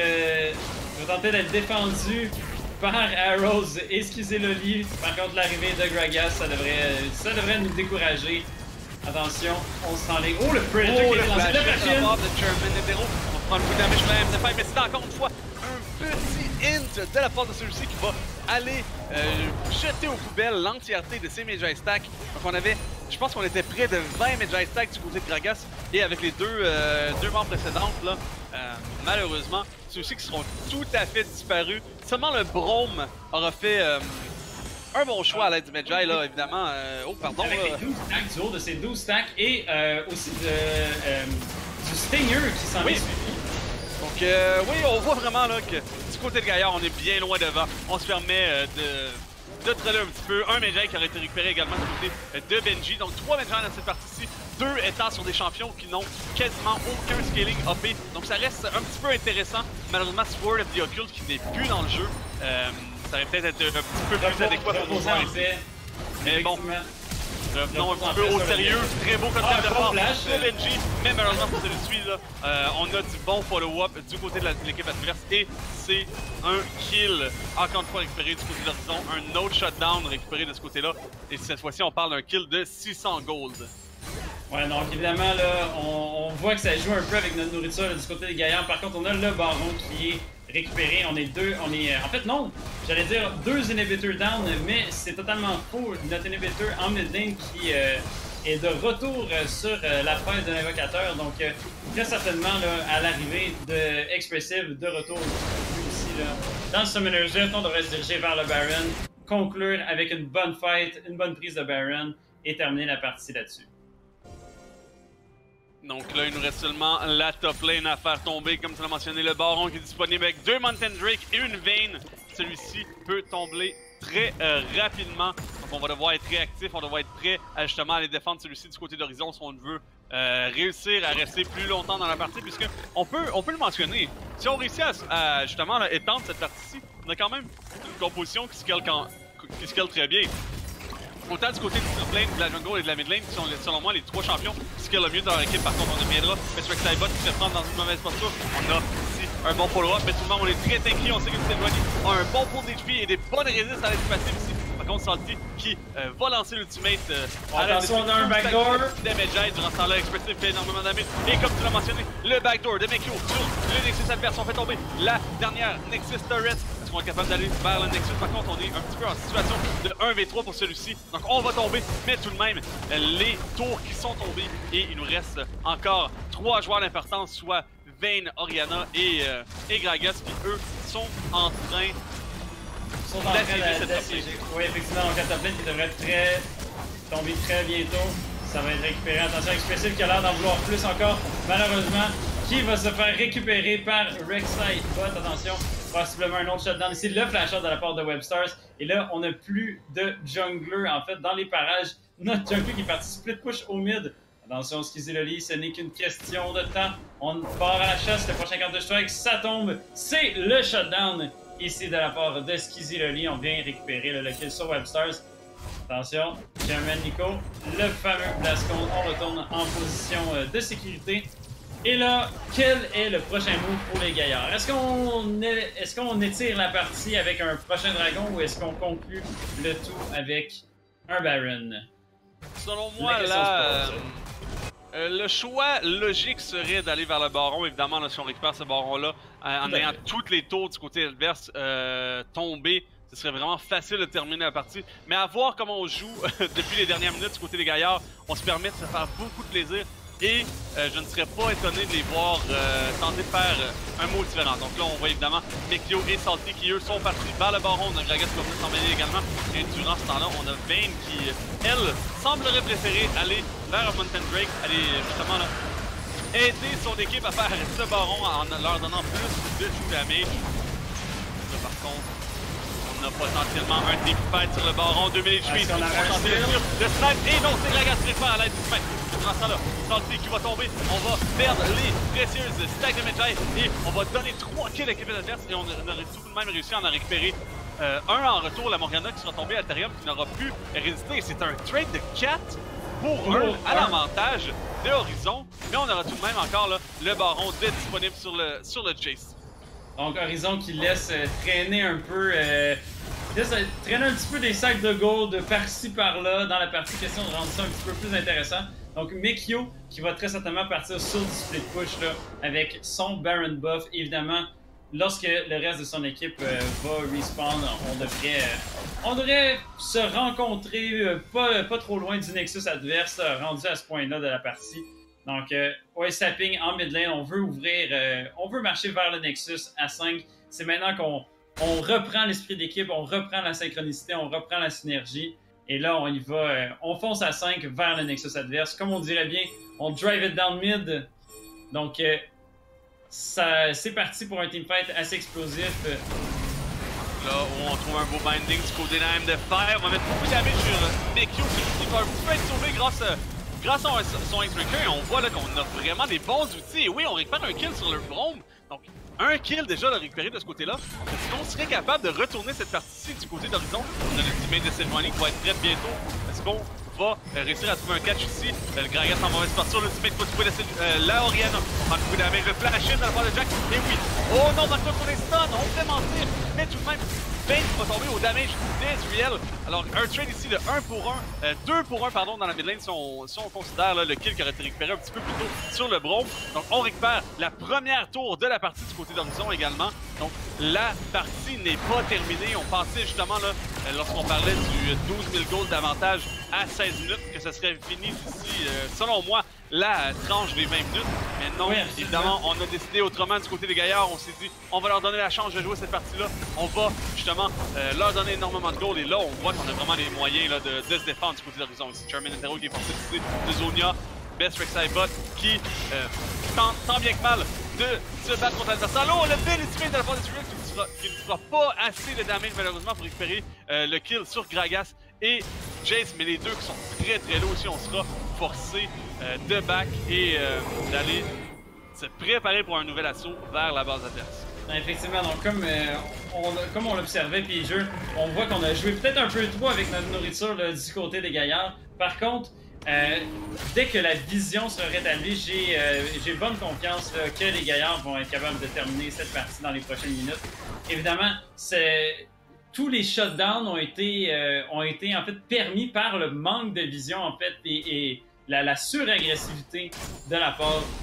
défendu par Arrows et Skiziloli. Par contre, l'arrivée de Gragas, ça devrait nous décourager. Attention, on se sent les... Oh, le Predator qui est lancé de la machine! On va prendre le coup de damage de la MD5, mais c'est encore une fois un petit hint de la part de celui-ci qui va aller jeter aux poubelles l'entièreté de ses Magi Stacks. Donc on avait, je pense qu'on était près de 20 Magi Stacks du côté de Gragas, et avec les deux morts précédentes, là, malheureusement, ceux-ci qui seront tout à fait disparus. Seulement le Brome aura fait un bon choix à l'aide du Magi, là, évidemment. Oh, pardon. Avec les 12 stacks, du haut de ces 12 stacks, et aussi du Stinger qui s'en est suivi. Donc, oui, on voit vraiment là que du côté de Gaillard, on est bien loin devant. On se permet de traîner un petit peu. Un Magi qui aurait été récupéré également du côté de Benji. Donc, 3 Magi dans cette partie-ci. 2 étant sur des champions qui n'ont quasiment aucun scaling AP. Donc, ça reste un petit peu intéressant. Malheureusement, Sword of the Occult qui n'est plus dans le jeu. Ça aurait peut-être été un petit peu plus adéquat pour nous voir ici. Mais bon, revenons un petit peu au sérieux. Très beau concept de part de Benji. Mais malheureusement pour celui-ci, on a du bon follow-up du côté de l'équipe adverse. Et c'est un kill, encore une fois récupéré du côté d'Horizon. Un autre shutdown récupéré de ce côté-là. Et cette fois-ci, on parle d'un kill de 600 gold. Ouais, donc évidemment, là, on voit que ça joue un peu avec notre nourriture là, du côté des gaillards. Par contre, on a le baron qui est récupéré. On est deux, en fait, non, j'allais dire 2 inhibitors down, mais c'est totalement faux. Notre inhibitor en mid lane qui est de retour sur la fête de l'invocateur. Donc, très certainement, là, à l'arrivée de Expressive, de retour ici, là, dans le Summoner's Rift, on devrait se diriger vers le Baron, conclure avec une bonne fight, une bonne prise de Baron et terminer la partie là-dessus. Donc là, il nous reste seulement la top lane à faire tomber, comme tu l'as mentionné, le Baron qui est disponible avec 2 Mountain Drake et une Vayne. Celui-ci peut tomber très rapidement. Donc on va devoir être réactif, on va devoir être prêt à justement aller défendre celui-ci du côté d'Horizon si on veut réussir à rester plus longtemps dans la partie, puisque on peut le mentionner. Si on réussit à justement là, étendre cette partie-ci, on a quand même une composition qui scale très bien. Autant du côté du top lane, de la jungle et de la mid lane, qui sont selon moi les 3 champions qui scalent le mieux dans leur équipe. Par contre, on a Medra, mais sur Xybot qui se fait prendre dans une mauvaise posture. On a ici un bon follow-up, mais tout le monde, on est très tanky. On sait que Stelwani a un bon pool d'HP et des bonnes résistes à l'aide passive ici. Par contre, Salty qui va lancer l'ultimate attention, on a un backdoor de Magi. Durant ce temps-là, Expressive fait énormément de damage. Et comme tu l'as mentionné, le backdoor de Mekio sur le Nexus adverse. On fait tomber la dernière Nexus turret. Est-ce qu'on est capable d'aller vers le Nexus? Par contre, on est un petit peu en situation de 1v3 pour celui-ci. Donc on va tomber, mais tout de même, les tours qui sont tombés. Et il nous reste encore 3 joueurs d'importance, soit Vayne, Orianna et Gragas, qui eux sont en train d'assiéger. Oui, effectivement, donc la top lane qui devrait tomber très bientôt. Ça va être récupéré. Attention, Expressive qui a l'air d'en vouloir plus encore, malheureusement, qui va se faire récupérer par Rek'Sai Bot. Attention, possiblement un autre shutdown ici, le flash out de la part de Webstars. Et là, on n'a plus de jungler, en fait, dans les parages. Notre jungler qui est parti split push au mid. Attention, Skiziloli, ce n'est qu'une question de temps. On part à la chasse, le prochain Counter Strike, ça tombe. C'est le shutdown ici de la part de Skiziloli. On vient récupérer le kill sur Webstars. Attention, German Nico, le fameux Blascon. On retourne en position de sécurité. Et là, quel est le prochain move pour les gaillards? Est-ce qu'on étire la partie avec un prochain dragon ou est-ce qu'on conclut le tout avec un Baron? Selon moi, là, le choix logique serait d'aller vers le Baron. Évidemment, là, si on récupère ce Baron-là, en ayant toutes les tours du côté adverse tombées, ce serait vraiment facile de terminer la partie. Mais à voir comment on joue depuis les dernières minutes du côté des gaillards, on se permet de se faire beaucoup de plaisir. Et je ne serais pas étonné de les voir tenter de faire un mot différent. Donc là, on voit évidemment Mekio et Salty qui, eux, sont partis vers le Baron. On a Gragas qui va venir s'en mêler également. Et durant ce temps-là, on a Vayne qui, elle, semblerait préférer aller vers Mountain Drake, aller justement là, aider son équipe à faire ce Baron en leur donnant plus de damage. Là, par contre, on a potentiellement un deep fight sur le baron. 2 minutes Est-ce qu'on arrache le snipe. Et non, c'est Gragas qui récupère à l'aide du snipe. Dans ce temps-là, Salty qui va tomber. On va perdre les précieuses stacks de Medjay. Et on va donner 3 kills à l'équipe adverse. Et on aurait tout de même réussi à en récupérer un en retour. La Morgana qui sera tombée à Altarium qui n'aura pu résister. C'est un trade de 4 pour 1 à l'avantage de Horizon. Mais on aura tout de même encore là, le baron disponible sur le Chase. Donc Horizon qui laisse traîner un peu, traîner un petit peu des sacs de gold par-ci par-là dans la partie, question de rendre ça un petit peu plus intéressant. Donc Mekio qui va très certainement partir sur du split push là, avec son Baron buff. Évidemment, lorsque le reste de son équipe va respawn, on devrait se rencontrer pas trop loin du Nexus adverse rendu à ce point-là de la partie. Donc, ouais, sapping en mid lane, on veut marcher vers le Nexus à 5. C'est maintenant qu'on reprend l'esprit d'équipe, on reprend la synchronicité, on reprend la synergie. Et là, on y va, on fonce à 5 vers le Nexus adverse. Comme on dirait bien, on drive it down mid. Donc, c'est parti pour un teamfight assez explosif. Là où on trouve un beau binding du côté d'AM de fer. On va mettre beaucoup de damage sur Mekio qui va un petit peu être sauvé grâce à son X-Breaker. Et on voit là qu'on a vraiment des bons outils. Et oui, on récupère un kill sur le Brome. Donc, un kill déjà de récupérer de ce côté-là. Est-ce qu'on serait capable de retourner cette partie-ci du côté d'Horizon? On a le teammate de Sejuani qui va être prêt bientôt. Est-ce qu'on va réussir à trouver un catch ici? Le Gragas en mauvaise partie sur le teammate va trouver la Oriana. On prend beaucoup de damage. Le flash-in de la part de Jack. Et oui! Oh non, par contre, on est stun! On fait mentir! Mais tout de même, Bane va tomber au damage d'Ezreal. Alors, un trade ici de 1 pour 1, 2 pour 1 pardon, dans la mid lane si on considère là, le kill qui aurait été récupéré un petit peu plus tôt sur le Brome. Donc, on récupère la première tour de la partie du côté d'Horizon également. Donc, la partie n'est pas terminée. On pensait justement, là, lorsqu'on parlait du 12 000 gold d'avantage à 16 minutes, que ce serait fini d'ici, selon moi, la tranche des 20 minutes. Mais non, oui, évidemment, on a décidé autrement du côté des gaillards. On s'est dit, on va leur donner la chance de jouer cette partie-là. On va justement leur donner énormément de gold. Et là, on voit qu'on a vraiment les moyens là, de se défendre du côté d'Horizon. Ici, Charmander qui est forcé de Zonia, Best Rek'Sai Bot qui tant bien que mal de se battre contre l'adversaire. Là, on a bel ultimate de la part de Tyrion qui ne fera pas assez de damage malheureusement pour récupérer le kill sur Gragas et Jace. Mais les deux qui sont très très low aussi, on sera forcé de back et d'aller se préparer pour un nouvel assaut vers la base adverse. Effectivement, donc comme on l'observait, puis jeu, on voit qu'on a joué peut-être un peu trop avec notre nourriture là, du côté des gaillards. Par contre, dès que la vision sera rétablie, j'ai bonne confiance là, que les gaillards vont être capables de terminer cette partie dans les prochaines minutes. Évidemment, tous les shutdowns ont été en fait permis par le manque de vision en fait et la suragressivité de la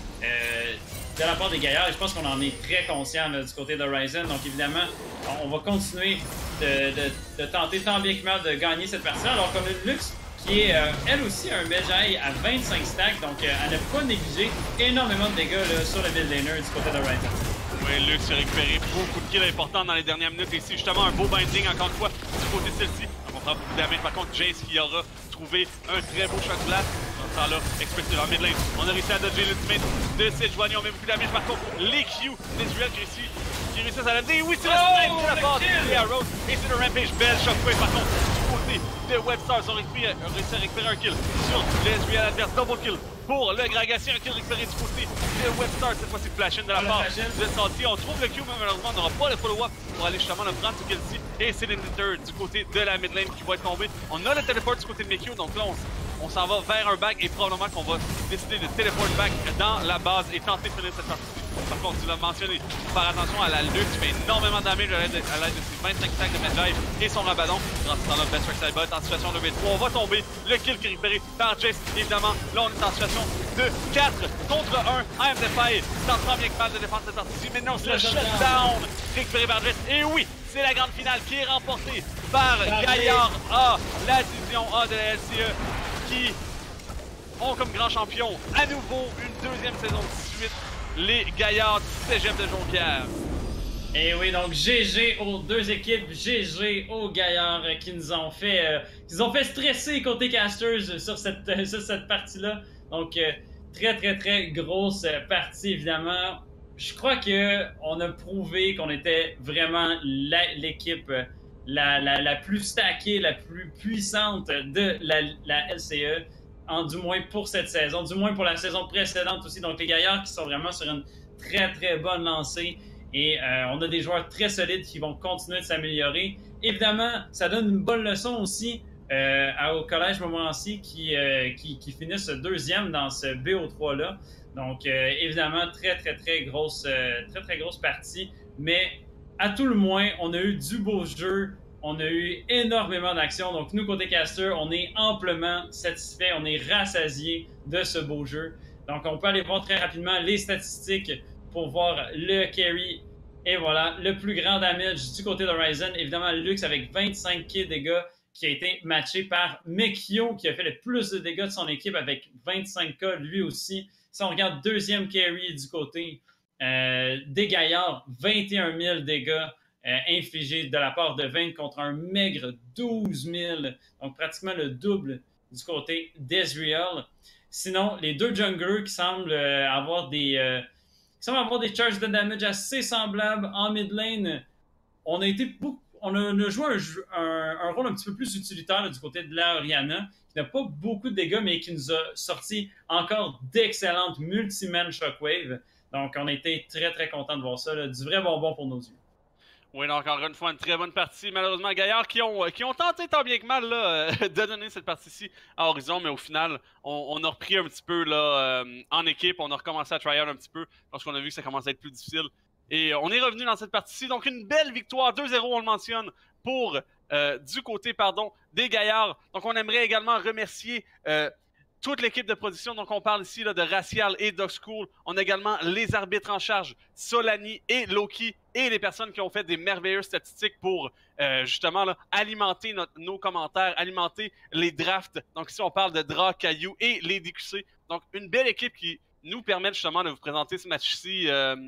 part des gaillards. Et je pense qu'on en est très conscient là, du côté d'Horizon. Donc évidemment, on va continuer de tenter tant bien que mal de gagner cette partie-là. Alors qu'on a une Lux qui est elle aussi un Medjay à 25 stacks. Donc à ne pas négliger énormément de dégâts là, sur le mid laner du côté d'Horizon. Oui, Lux a récupéré beaucoup de kills importants dans les dernières minutes. Et ici, justement, un beau binding encore une fois du côté de celle-ci. On prend beaucoup de damage. Par contre, Jace qui aura trouvé un très beau shot blast. Dans ce temps-là, expecté en mid lane. On a réussi à dodger l'ultimate de Sejuani. On met beaucoup de damage. Par contre, les Q d'Ezreal qui réussissent à l'amener. Oui, c'est le snipe de la part de Arrow. Et c'est le Rampage. Belle shockwave. Par contre, du côté de Webstars, on a réussi à récupérer un kill sur l'Ezreal adverse. Double kill pour le Gragassi. Un kill récupéré du côté de Webstars. Cette fois-ci, flash-in de la part de Salty. On trouve le Q, mais malheureusement, on n'aura pas le follow-up pour aller justement le prendre ce kill-ci. Et c'est l'Inhibitor du côté de la mid lane qui va être tombé. On a le teleport du côté de Mekio. Donc là, on s'en va vers un back et probablement qu'on va décider de teleport back dans la base et tenter de finir cette partie. Par contre, tu l'as mentionné, faire attention à la lutte, qui fait énormément de damage à l'aide de ses 25 stacks de Medjay et son rabadon. Dans ce temps-là, Best Rek'Sai Bot en situation de V3. On va tomber, le kill qui est récupéré par Jace. Évidemment, là, on est en situation de 4 contre 1. I am Defy tentera bien que mal de défendre cette partie. Mais non, c'est le shutdown récupéré par Jace. Et oui, c'est la grande finale qui est remportée par Gaillard A, la division A de la LCE, qui ont comme grand champion à nouveau une deuxième saison de suite les Gaillards du Cégep de Jonquière. Et oui, donc GG aux deux équipes, GG aux Gaillards qui nous ont fait, stresser côté casters sur cette partie-là. Donc très grosse partie évidemment. Je crois qu'on a prouvé qu'on était vraiment l'équipe la plus stackée, la plus puissante de la LCE, du moins pour cette saison, du moins pour la saison précédente aussi. Donc les Gaillards qui sont vraiment sur une très très bonne lancée et on a des joueurs très solides qui vont continuer de s'améliorer. Évidemment, ça donne une bonne leçon aussi au Collège Montmorency qui finissent deuxième dans ce BO3-là. Donc, évidemment, très grosse partie. Mais à tout le moins, on a eu du beau jeu. On a eu énormément d'actions. Donc, nous, côté caster, on est amplement satisfait. On est rassasié de ce beau jeu. Donc, on peut aller voir très rapidement les statistiques pour voir le carry. Et voilà, le plus grand damage du côté d'Horizon. Évidemment, Lux avec 25k dégâts qui a été matché par Mekio qui a fait le plus de dégâts de son équipe avec 25k lui aussi. Si on regarde deuxième carry du côté des Gaillards, 21 000 dégâts infligés de la part de 20 contre un maigre 12 000. Donc pratiquement le double du côté d'Ezreal. Sinon, les deux junglers qui semblent avoir des charges de damage assez semblables en mid lane. On a joué un rôle un petit peu plus utilitaire là, du côté de la Orianna, qui n'a pas beaucoup de dégâts, mais qui nous a sorti encore d'excellentes multi-man Shockwave. Donc, on a été très contents de voir ça. Là, du vrai bonbon pour nos yeux. Oui, donc encore une fois, une très bonne partie. Malheureusement, Gaillard qui ont tenté tant bien que mal là, de donner cette partie-ci à Horizon, mais au final, on a repris un petit peu là, en équipe. On a recommencé à try-out un petit peu lorsqu'on a vu que ça commençait à être plus difficile. Et on est revenu dans cette partie-ci. Donc, une belle victoire, 2-0, on le mentionne, pour du côté des Gaillards. Donc, on aimerait également remercier toute l'équipe de production. Donc, on parle ici là, de Racial et Dog School. On a également les arbitres en charge, Solani et Loki, et les personnes qui ont fait des merveilleuses statistiques pour justement là, alimenter nos commentaires, alimenter les drafts. Donc, ici, on parle de Dra, Caillou et les DQC. Donc, une belle équipe qui nous permet justement de vous présenter ce match-ci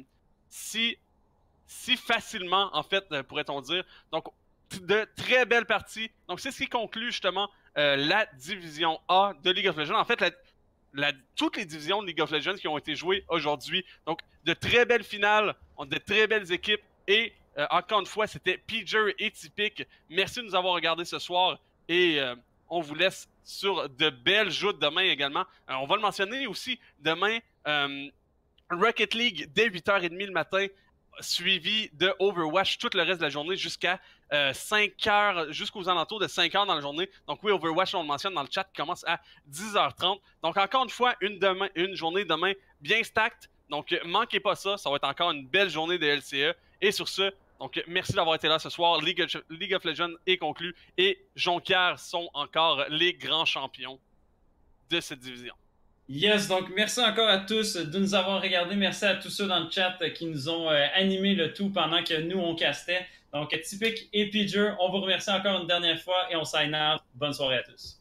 si facilement, en fait, pourrait-on dire. Donc, de très belles parties. Donc, c'est ce qui conclut justement la division A de League of Legends. En fait, toutes les divisions de League of Legends qui ont été jouées aujourd'hui. Donc, de très belles finales, de très belles équipes. Et encore une fois, c'était Piger et Typic. Merci de nous avoir regardés ce soir. Et on vous laisse sur de belles joutes demain également. On va le mentionner aussi. Demain, Rocket League dès 8h30 le matin, suivi de Overwatch tout le reste de la journée jusqu'à 5h, jusqu'aux alentours de 5h dans la journée. Donc oui, Overwatch, on le mentionne dans le chat, qui commence à 10h30. Donc encore une fois, une journée demain bien stacked. Donc manquez pas ça, ça va être encore une belle journée de LCE. Et sur ce, donc merci d'avoir été là ce soir. League of Legends est conclu et Jonquière sont encore les grands champions de cette division. Yes, donc merci encore à tous de nous avoir regardés. Merci à tous ceux dans le chat qui nous ont animé le tout pendant que nous, on castait. Donc, Typic et Piger, on vous remercie encore une dernière fois et on sign out. Bonne soirée à tous.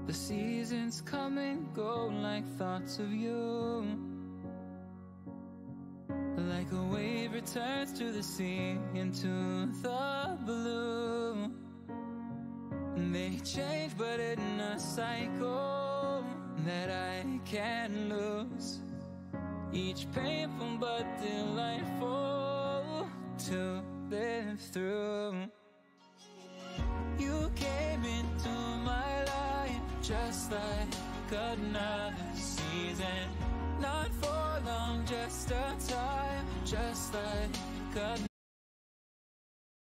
The seasons come and go like thoughts of you. Like a wave returns to the sea, into the blue. They change but in a cycle that I can't lose. Each painful but delightful to live through. You came into my life just like another season. Not for long, just a time, just like another